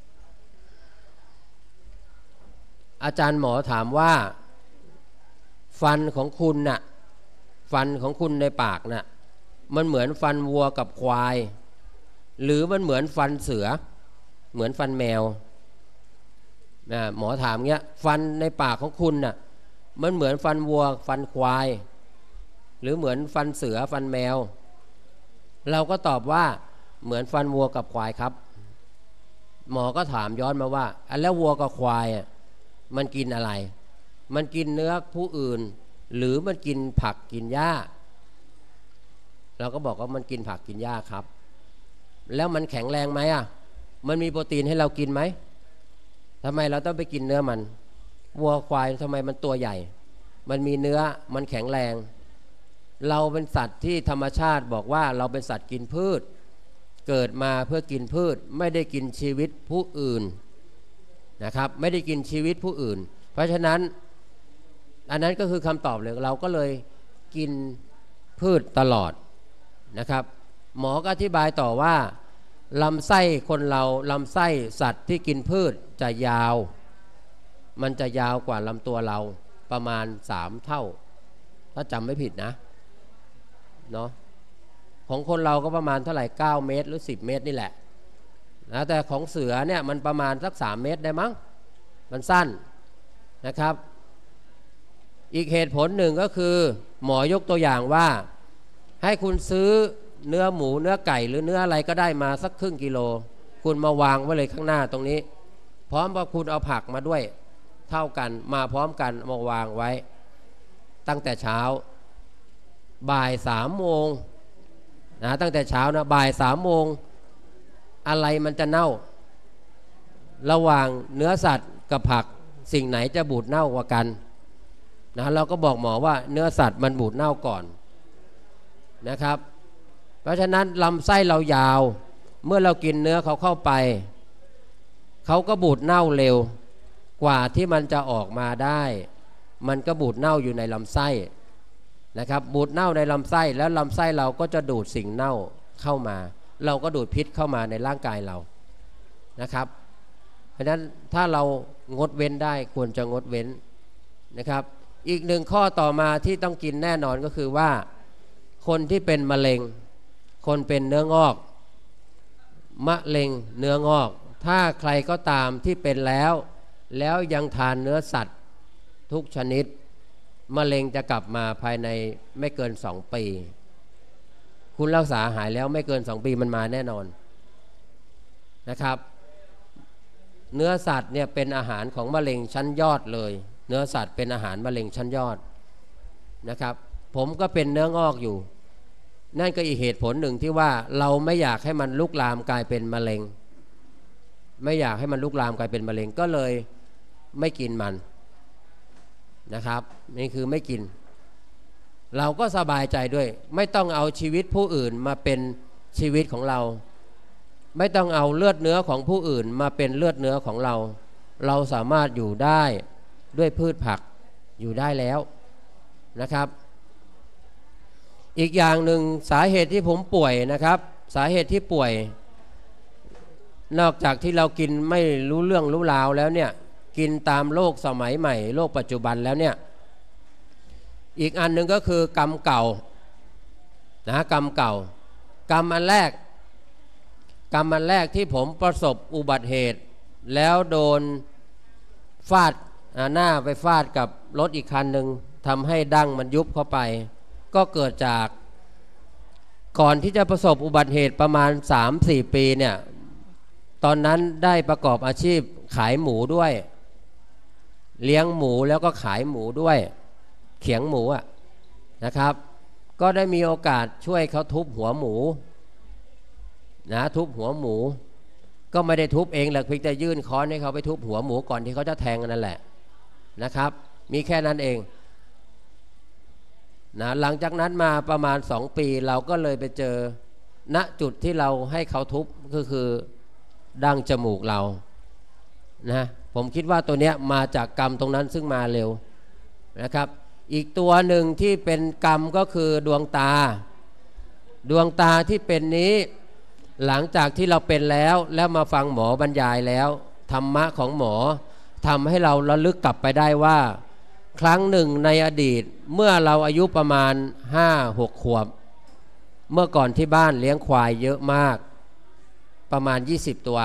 อาจารย์หมอถามว่าฟันของคุณน่ะฟันของคุณในปากน่ะมันเหมือนฟันวัวกับควายหรือมันเหมือนฟันเสือเหมือนฟันแมวนะหมอถามเงี้ยฟันในปากของคุณน่ะมันเหมือนฟันวัวฟันควายหรือเหมือนฟันเสือฟันแมวเราก็ตอบว่าเหมือนฟันวัวกับควายครับหมอก็ถามย้อนมาว่าแล้ววัวกับควายมันกินอะไรมันกินเนื้อผู้อื่นหรือมันกินผักกินหญ้าเราก็บอกว่ามันกินผักกินหญ้าครับแล้วมันแข็งแรงไหมมันมีโปรตีนให้เรากินไหมทำไมเราต้องไปกินเนื้อมันวัวควายทำไมมันตัวใหญ่มันมีเนื้อมันแข็งแรงเราเป็นสัตว์ที่ธรรมชาติบอกว่าเราเป็นสัตว์กินพืชเกิดมาเพื่อกินพืชไม่ได้กินชีวิตผู้อื่นนะครับไม่ได้กินชีวิตผู้อื่นเพราะฉะนั้นอันนั้นก็คือคำตอบเลยเราก็เลยกินพืชตลอดนะครับหมอก็อธิบายต่อว่าลำไส้คนเราลำไส้สัตว์ที่กินพืชจะยาวมันจะยาวกว่าลำตัวเราประมาณ3 เท่าถ้าจำไม่ผิดนะเนาะของคนเราก็ประมาณเท่าไหร่9 เมตรหรือ10 เมตรนี่แหละนะแต่ของเสือเนี่ยมันประมาณสัก3 เมตรได้มั้งมันสั้นนะครับอีกเหตุผลหนึ่งก็คือหมอยกตัวอย่างว่าให้คุณซื้อเนื้อหมูเนื้อไก่หรือเนื้ออะไรก็ได้มาสักครึ่งกิโลคุณมาวางไว้เลยข้างหน้าตรงนี้พร้อมกับคุณเอาผักมาด้วยเท่ากันมาพร้อมกันมาวางไว้ตั้งแต่เช้าบ่าย3 โมงนะตั้งแต่เช้านะบ่าย3 โมงอะไรมันจะเน่าระหว่างเนื้อสัตว์กับผักสิ่งไหนจะบูดเน่ากว่ากันนะเราก็บอกหมอว่าเนื้อสัตว์มันบูดเน่าก่อนนะครับเพราะฉะนั้นลำไส้เรายาวเมื่อเรากินเนื้อเขาเข้าไปเขาก็บูดเน่าเร็วกว่าที่มันจะออกมาได้มันก็บูดเน่าอยู่ในลำไส้นะครับบูดเน่าในลำไส้แล้วลำไส้เราก็จะดูดสิ่งเน่าเข้ามาเราก็ดูดพิษเข้ามาในร่างกายเรานะครับเพราะฉะนั้นถ้าเรางดเว้นได้ควรจะงดเว้นนะครับอีกหนึ่งข้อต่อมาที่ต้องกินแน่นอนก็คือว่าคนที่เป็นมะเร็งคนเป็นเนื้องอกมะเร็งเนื้องอกถ้าใครก็ตามที่เป็นแล้วยังทานเนื้อสัตว์ทุกชนิดมะเร็งจะกลับมาภายในไม่เกิน2 ปีคุณรักษาหายแล้วไม่เกิน2 ปีมันมาแน่นอนนะครับเนื้อสัตว์เนี่ยเป็นอาหารของมะเร็งชั้นยอดเลยเนื้อสัตว์เป็นอาหารมะเร็งชั้นยอดนะครับผมก็เป็นเนื้องอกอยู่นั่นก็อีกเหตุผลหนึ่งที่ว่าเราไม่อยากให้มันลุกลามกลายเป็นมะเร็งไม่อยากให้มันลุกลามกลายเป็นมะเร็งก็เลยไม่กินมันนะครับนี่คือไม่กินเราก็สบายใจด้วยไม่ต้องเอาชีวิตผู้อื่นมาเป็นชีวิตของเราไม่ต้องเอาเลือดเนื้อของผู้อื่นมาเป็นเลือดเนื้อของเราเราสามารถอยู่ได้ด้วยพืชผักอยู่ได้แล้วนะครับอีกอย่างหนึ่งสาเหตุที่ผมป่วยนะครับสาเหตุที่ป่วยนอกจากที่เรากินไม่รู้เรื่องรู้ราวแล้วเนี่ยกินตามโลกสมัยใหม่โลกปัจจุบันแล้วเนี่ยอีกอันหนึ่งก็คือกรรมเก่านะกรรมเก่ากรรมอันแรกที่ผมประสบอุบัติเหตุแล้วโดนฟาดหน้าไปฟาดกับรถอีกคันหนึ่งทำให้ดั้งมันยุบเข้าไปก็เกิดจากก่อนที่จะประสบอุบัติเหตุประมาณ 3-4 ปีเนี่ยตอนนั้นได้ประกอบอาชีพขายหมูด้วยเลี้ยงหมูแล้วก็ขายหมูด้วยเขียงหมูนะครับก็ได้มีโอกาสช่วยเขาทุบหัวหมูนะทุบหัวหมูก็ไม่ได้ทุบเองหรอกเพียงแต่ยื่นค้อนให้เขาไปทุบหัวหมูก่อนที่เขาจะแทงนั่นแหละนะครับมีแค่นั้นเองนะหลังจากนั้นมาประมาณ2 ปีเราก็เลยไปเจอณจุดที่เราให้เขาทุบก็คือดั้งจมูกเรานะผมคิดว่าตัวเนี้ยมาจากกรรมตรงนั้นซึ่งมาเร็วนะครับอีกตัวหนึ่งที่เป็นกรรมก็คือดวงตาที่เป็นนี้หลังจากที่เราเป็นแล้วมาฟังหมอบรรยายแล้วธรรมะของหมอทำให้เราระลึกกลับไปได้ว่าครั้งหนึ่งในอดีตเมื่อเราอายุประมาณ 5-6 ขวบเมื่อก่อนที่บ้านเลี้ยงควายเยอะมากประมาณ20 ตัว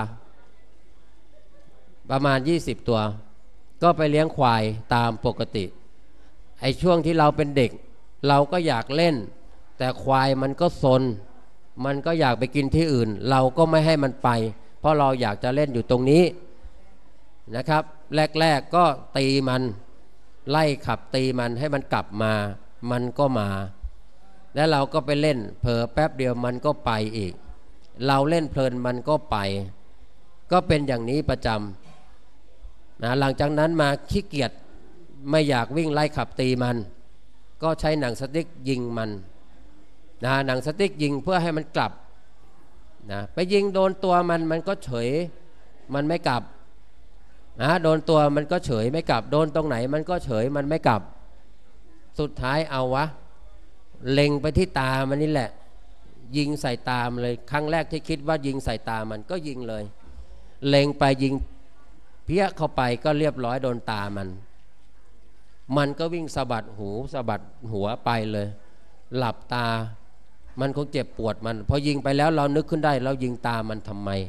ก็ไปเลี้ยงควายตามปกติไอ้ช่วงที่เราเป็นเด็กเราก็อยากเล่นแต่ควายมันก็ซนมันก็อยากไปกินที่อื่นเราก็ไม่ให้มันไปเพราะเราอยากจะเล่นอยู่ตรงนี้นะครับแรกก็ตีมันไล่ขับตีมันให้มันกลับมามันก็มาแล้วเราก็ไปเล่นเผลอแป๊บเดียวมันก็ไปอีกเราเล่นเพลินมันก็ไปก็เป็นอย่างนี้ประจำนะหลังจากนั้นมาขี้เกียจไม่อยากวิ่งไล่ขับตีมันก็ใช้หนังสติ๊กยิงมันนะหนังสติ๊กยิงเพื่อให้มันกลับนะไปยิงโดนตัวมันก็เฉยมันไม่กลับนะโดนตัวมันก็เฉยไม่กลับโดนตรงไหนมันก็เฉยมันไม่กลับสุดท้ายเอาวะเล็งไปที่ตามันนี่แหละยิงใส่ตามันเลยครั้งแรกที่คิดว่ายิงใส่ตามันก็ยิงเลยเล็งไปยิงเพี้ยเข้าไปก็เรียบร้อยโดนตามันก็วิ่งสะบัดหูสะบัดหัวไปเลยหลับตามันคงเจ็บปวดมันพอยิงไปแล้วเรานึกขึ้นได้เรายิงตามันทำไม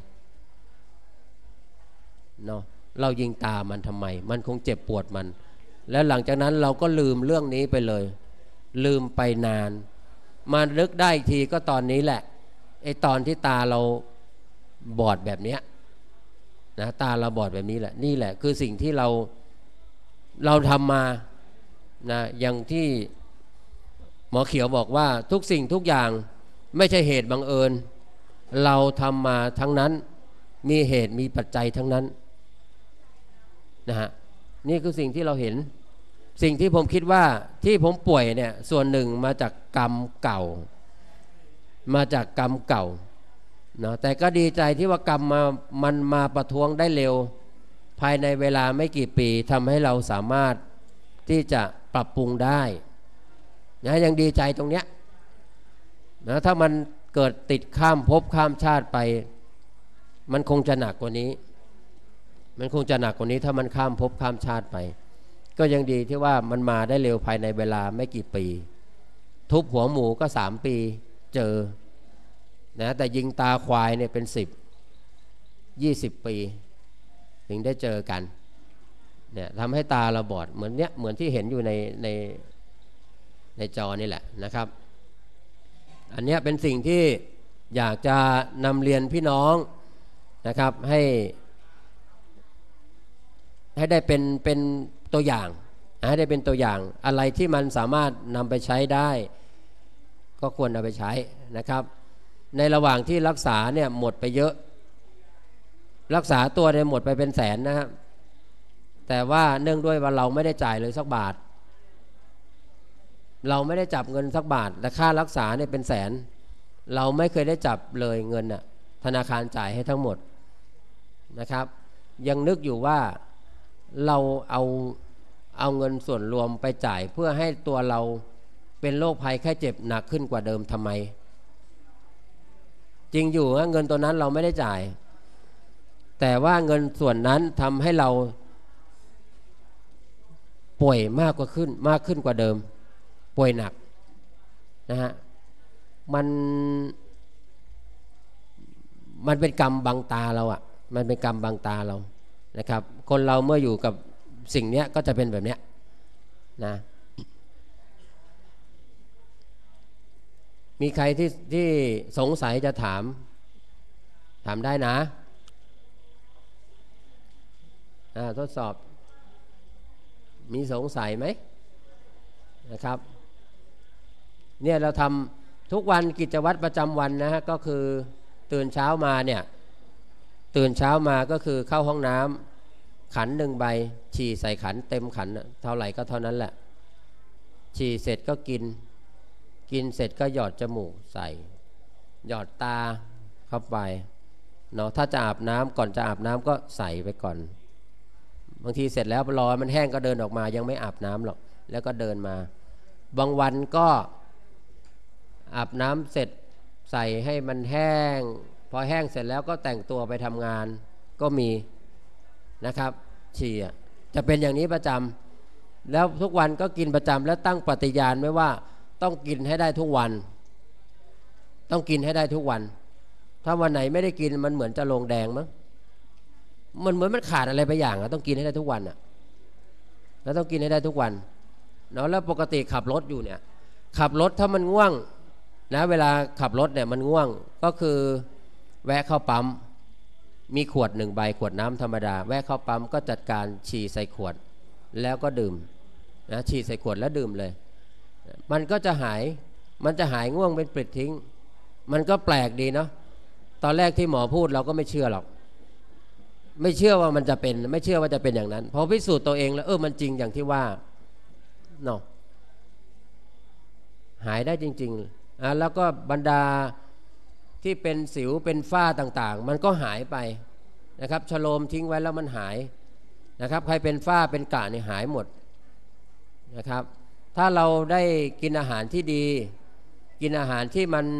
เนาะเรายิงตามันทำไมมันคงเจ็บปวดมันแล้วหลังจากนั้นเราก็ลืมเรื่องนี้ไปเลยลืมไปนานมานึกได้อีกทีก็ตอนนี้แหละไอ้ตอนที่ตาเราบอดแบบเนี้ยนะตาเราบอดแบบนี้แหละนี่แหละคือสิ่งที่เราทำมานะอย่างที่หมอเขียวบอกว่าทุกสิ่งทุกอย่างไม่ใช่เหตุบังเอิญเราทำมาทั้งนั้นมีเหตุมีปัจจัยทั้งนั้นนะฮะนี่คือสิ่งที่เราเห็นสิ่งที่ผมคิดว่าที่ผมป่วยเนี่ยส่วนหนึ่งมาจากกรรมเก่านะแต่ก็ดีใจที่ว่ากรรมมันมาประท้วงได้เร็วภายในเวลาไม่กี่ปีทำให้เราสามารถที่จะปรับปรุงได้นะยังดีใจตรงเนี้ยนะถ้ามันเกิดติดข้ามภพข้ามชาติไปมันคงจะหนักกว่านี้ถ้ามันข้ามภพข้ามชาติไปก็ยังดีที่ว่ามันมาได้เร็วภายในเวลาไม่กี่ปีทุบหัวหมูก็3 ปีเจอนะแต่ยิงตาควายเนี่ยเป็น10-20 ปีถึงได้เจอกันเนี่ยทำให้ตาเราบอดเหมือนที่เห็นอยู่ในจอนี่แหละนะครับอันนี้เป็นสิ่งที่อยากจะนำเรียนพี่น้องนะครับให้ได้เป็นตัวอย่างให้ได้เป็นตัวอย่างอะไรที่มันสามารถนำไปใช้ได้ก็ควรเอาไปใช้นะครับในระหว่างที่รักษาเนี่ยหมดไปเยอะรักษาตัวเนี่ยหมดไปเป็นแสนนะครับแต่ว่าเนื่องด้วยว่าเราไม่ได้จ่ายเลยสักบาทเราไม่ได้จับเงินสักบาทแต่ค่ารักษาเนี่ยเป็นแสนเราไม่เคยได้จับเลยเงินน่ะธนาคารจ่ายให้ทั้งหมดนะครับยังนึกอยู่ว่าเราเอาเงินส่วนรวมไปจ่ายเพื่อให้ตัวเราเป็นโรคภัยไข้เจ็บหนักขึ้นกว่าเดิมทำไมจริงอยู่เงินตัวนั้นเราไม่ได้จ่ายแต่ว่าเงินส่วนนั้นทำให้เราป่วยมากขึ้นกว่าเดิมป่วยหนักนะฮะมันเป็นกรรมบังตาเราอ่ะมันเป็นกรรมบังตาเรานะครับคนเราเมื่ออยู่กับสิ่งนี้ก็จะเป็นแบบเนี้ยนะมีใครที่สงสัยจะถามได้นะทดสอบมีสงสัยไหมนะครับเนี่ยเราทำทุกวันกิจวัตรประจำวันนะฮะก็คือตื่นเช้ามาเนี่ยก็คือเข้าห้องน้ำขันหนึ่งใบฉี่ใส่ขันเต็มขันเท่าไหร่ก็เท่านั้นแหละฉี่เสร็จก็กินเสร็จก็หยอดจมูกใส่หยอดตาเข้าไปเนาะถ้าจะอาบน้ำก่อนจะอาบน้ำก็ใส่ไปก่อนบางทีเสร็จแล้วรอมันแห้งก็เดินออกมายังไม่อาบน้ำหรอกแล้วก็เดินมาบางวันก็อาบน้ำเสร็จใส่ให้มันแห้งพอแห้งเสร็จแล้วก็แต่งตัวไปทำงานก็มีนะครับฉี่จะเป็นอย่างนี้ประจำแล้วทุกวันก็กินประจำแล้วตั้งปฏิญาณไว้ว่าต้องกินให้ได้ทุกวันต้องกินให้ได้ทุกวันถ้าวันไหนไม่ได้กินมันเหมือนจะลงแดงมั้งมันเหมือนมันขาดอะไรไปอย่างต้องกินให้ได้ทุกวันแล้วต้องกินให้ได้ทุกวันเนาะแล้วปกติขับรถอยู่เนี่ยขับรถถ้ามันง่วงนะเวลาขับรถเนี่ยมันง่วงก็คือแวะเข้าปั๊มมีขวด1ใบขวดน้ำธรรมดาแวะเข้าปั๊มก็จัดการฉี่ใส่ขวดแล้วก็ดื่มนะฉี่ใส่ขวดแล้วดื่มเลยมันก็จะหายง่วงเป็นปลิดทิ้งมันก็แปลกดีเนาะตอนแรกที่หมอพูดเราก็ไม่เชื่อหรอกไม่เชื่อว่ามันจะเป็นไม่เชื่อว่าจะเป็นอย่างนั้นพอพิสูจน์ตัวเองแล้วมันจริงอย่างที่ว่าเนาะหายได้จริงๆแล้วก็บรรดาที่เป็นสิวเป็นฝ้าต่างๆมันก็หายไปนะครับชโลมทิ้งไว้แล้วมันหายนะครับใครเป็นฝ้าเป็นกระนี่หายหมดนะครับถ้าเราได้กินอาหารที่ดีกินอาหารที่มัน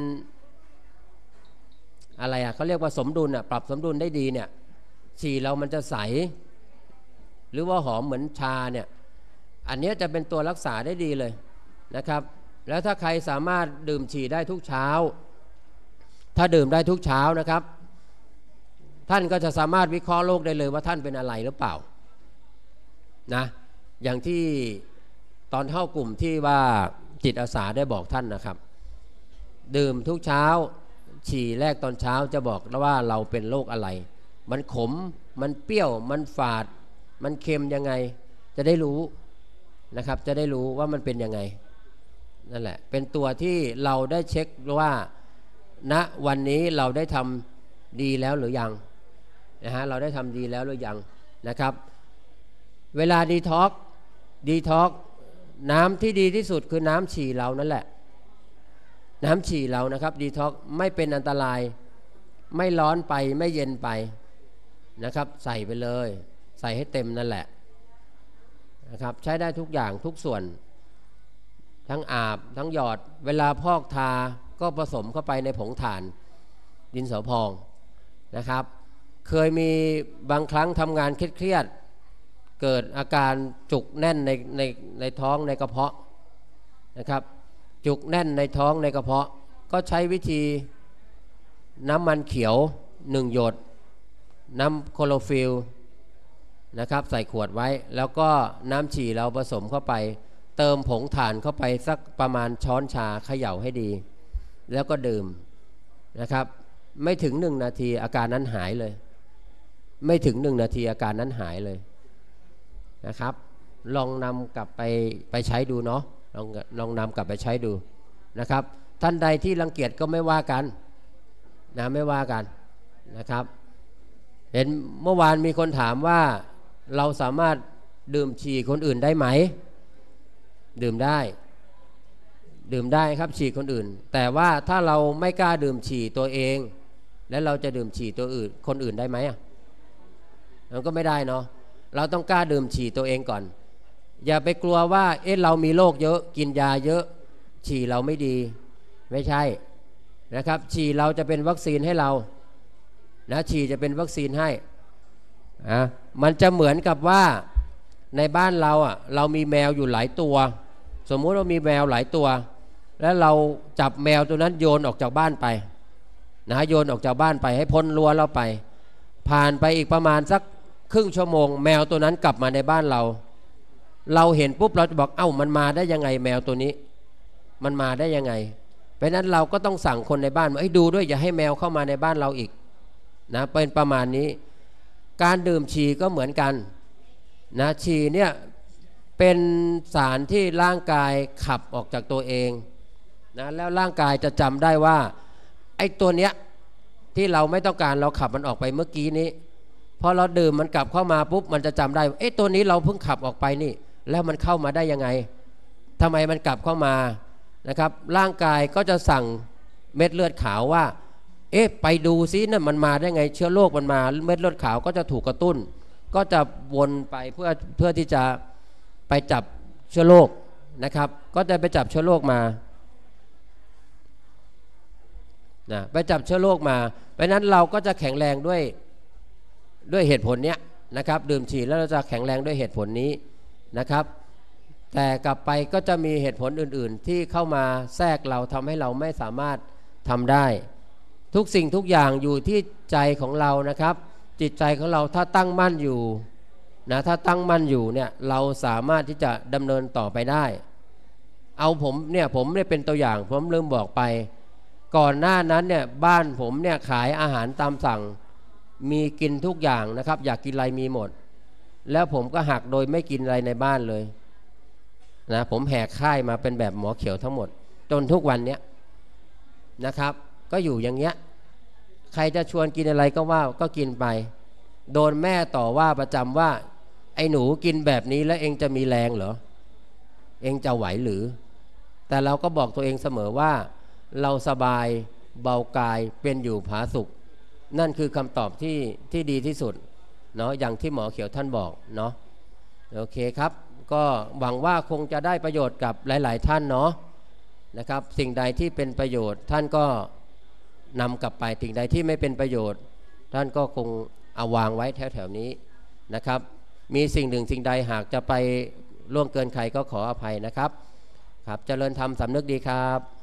อะไรเขาเรียกว่าสมดุลปรับสมดุลได้ดีเนี่ยฉี่เรามันจะใสหรือว่าหอมเหมือนชาเนี่ยอันนี้จะเป็นตัวรักษาได้ดีเลยนะครับแล้วถ้าใครสามารถดื่มฉี่ได้ทุกเช้าถ้าดื่มได้ทุกเช้านะครับท่านก็จะสามารถวิเคราะห์โรคได้เลยว่าท่านเป็นอะไรหรือเปล่านะอย่างที่ตอนเข้ากลุ่มที่ว่าจิตอาสาได้บอกท่านนะครับดื่มทุกเช้าฉี่แรกตอนเช้าจะบอกว่าเราเป็นโรคอะไรมันขมมันเปรี้ยวมันฝาดมันเค็มยังไงจะได้รู้นะครับจะได้รู้ว่ามันเป็นยังไงนั่นแหละเป็นตัวที่เราได้เช็คว่าณวันนี้เราได้ทำดีแล้วหรือยังนะฮะเราได้ทำดีแล้วหรือยังนะครับเวลาดีท็อกน้ำที่ดีที่สุดคือน้ำฉี่เรานั่นแหละน้ำฉี่เรานะครับดีท็อกไม่เป็นอันตรายไม่ร้อนไปไม่เย็นไปนะครับใส่ไปเลยใส่ให้เต็มนั่นแหละนะครับใช้ได้ทุกอย่างทุกส่วนทั้งอาบทั้งหยอดเวลาพอกทาก็ผสมเข้าไปในผงถ่านดินสอพองนะครับเคยมีบางครั้งทำงานเครียดเกิดอาการจุกแน่นในท้องในกระเพาะนะครับจุกแน่นในท้องในกระเพาะก็ใช้วิธีน้ำมันเขียว1หยดน้ำโคโลฟิลนะครับใส่ขวดไว้แล้วก็น้ำฉี่เราผสมเข้าไปเติมผงถ่านเข้าไปสักประมาณช้อนชาเขย่าให้ดีแล้วก็ดื่มนะครับไม่ถึง1นาทีอาการนั้นหายเลยไม่ถึง1นาทีอาการนั้นหายเลยนะครับลองนำกลับไปใช้ดูเนาะลองนำกลับไปใช้ดูนะครับท่านใดที่รังเกียจก็ไม่ว่ากันนะไม่ว่ากันนะครับเห็นเมื่อวานมีคนถามว่าเราสามารถดื่มฉี่คนอื่นได้ไหมดื่มได้ครับฉี่คนอื่นแต่ว่าถ้าเราไม่กล้าดื่มฉี่ตัวเองแล้วเราจะดื่มฉี่ตัวอื่นคนอื่นได้ไหมมันก็ไม่ได้เนาะเราต้องกล้าดื่มฉี่ตัวเองก่อนอย่าไปกลัวว่าเรามีโรคเยอะกินยาเยอะฉี่เราไม่ดีไม่ใช่นะครับฉี่เราจะเป็นวัคซีนให้เรานะฉี่จะเป็นวัคซีนให้มันจะเหมือนกับว่าในบ้านเราเรามีแมวอยู่หลายตัวสมมุติว่ามีแมวหลายตัวแล้วเราจับแมวตัวนั้นโยนออกจากบ้านไปนะโยนออกจากบ้านไปให้พ้นรั้วเราไปผ่านไปอีกประมาณสักครึ่งชั่วโมงแมวตัวนั้นกลับมาในบ้านเราเห็นปุ๊บเราจะบอกมันมาได้ยังไงแมวตัวนี้มันมาได้ยังไงเพราะนั้นเราก็ต้องสั่งคนในบ้านดูด้วยอย่าให้แมวเข้ามาในบ้านเราอีกนะเป็นประมาณนี้การดื่มฉี่ก็เหมือนกันนะฉี่เนี่ยเป็นสารที่ร่างกายขับออกจากตัวเองนะแล้วร่างกายจะจำได้ว่าไอ้ตัวเนี้ยที่เราไม่ต้องการเราขับมันออกไปเมื่อกี้นี้พอเราดื่มมันกลับเข้ามาปุ๊บมันจะจำได้ตัวนี้เราเพิ่งขับออกไปนี่แล้วมันเข้ามาได้ยังไงทำไมมันกลับเข้ามานะครับร่างกายก็จะสั่งเม็ดเลือดขาวว่าไปดูซินั่นมันมาได้ไงเชื้อโรคมันมาเม็ดเลือดขาวก็จะถูกกระตุ้นก็จะวนไปเพื่อที่จะไปจับเชื้อโรคนะครับก็จะไปจับเชื้อโรคมานะไปจับเชื้อโรคมาเพราะนั้นเราก็จะแข็งแรงด้วยเหตุผลเนี้ยนะครับดื่มฉี่แล้วเราจะแข็งแรงด้วยเหตุผลนี้นะครับแต่กลับไปก็จะมีเหตุผลอื่นๆที่เข้ามาแทรกเราทำให้เราไม่สามารถทำได้ทุกสิ่งทุกอย่างอยู่ที่ใจของเรานะครับจิตใจของเราถ้าตั้งมั่นอยู่นะถ้าตั้งมั่นอยู่เนี่ยเราสามารถที่จะดำเนินต่อไปได้เอาผมได้เป็นตัวอย่างผมลืมบอกไปก่อนหน้านั้นเนี่ยบ้านผมเนี่ยขายอาหารตามสั่งมีกินทุกอย่างนะครับอยากกินอะไรมีหมดแล้วผมก็หักโดยไม่กินอะไรในบ้านเลยนะผมแหกค่ายมาเป็นแบบหมอเขียวทั้งหมดจนทุกวันเนี้ยนะครับก็อยู่อย่างเงี้ยใครจะชวนกินอะไรก็กินไปโดนแม่ต่อว่าประจำว่าไอ้หนูกินแบบนี้แล้วเองจะมีแรงเหรอเองจะไหวหรือแต่เราก็บอกตัวเองเสมอว่าเราสบายเบากายเป็นอยู่ผาสุขนั่นคือคำตอบที่ดีที่สุดเนาะอย่างที่หมอเขียวท่านบอกเนาะโอเคครับก็หวังว่าคงจะได้ประโยชน์กับหลายๆท่านเนาะนะครับสิ่งใดที่เป็นประโยชน์ท่านก็นำกลับไปสิ่งใดที่ไม่เป็นประโยชน์ท่านก็คงเอาวางไว้แถวๆนี้นะครับมีสิ่งหนึ่งสิ่งใดหากจะไปล่วงเกินใครก็ขออภัยนะครับครับเจริญธรรมสำนึกดีครับ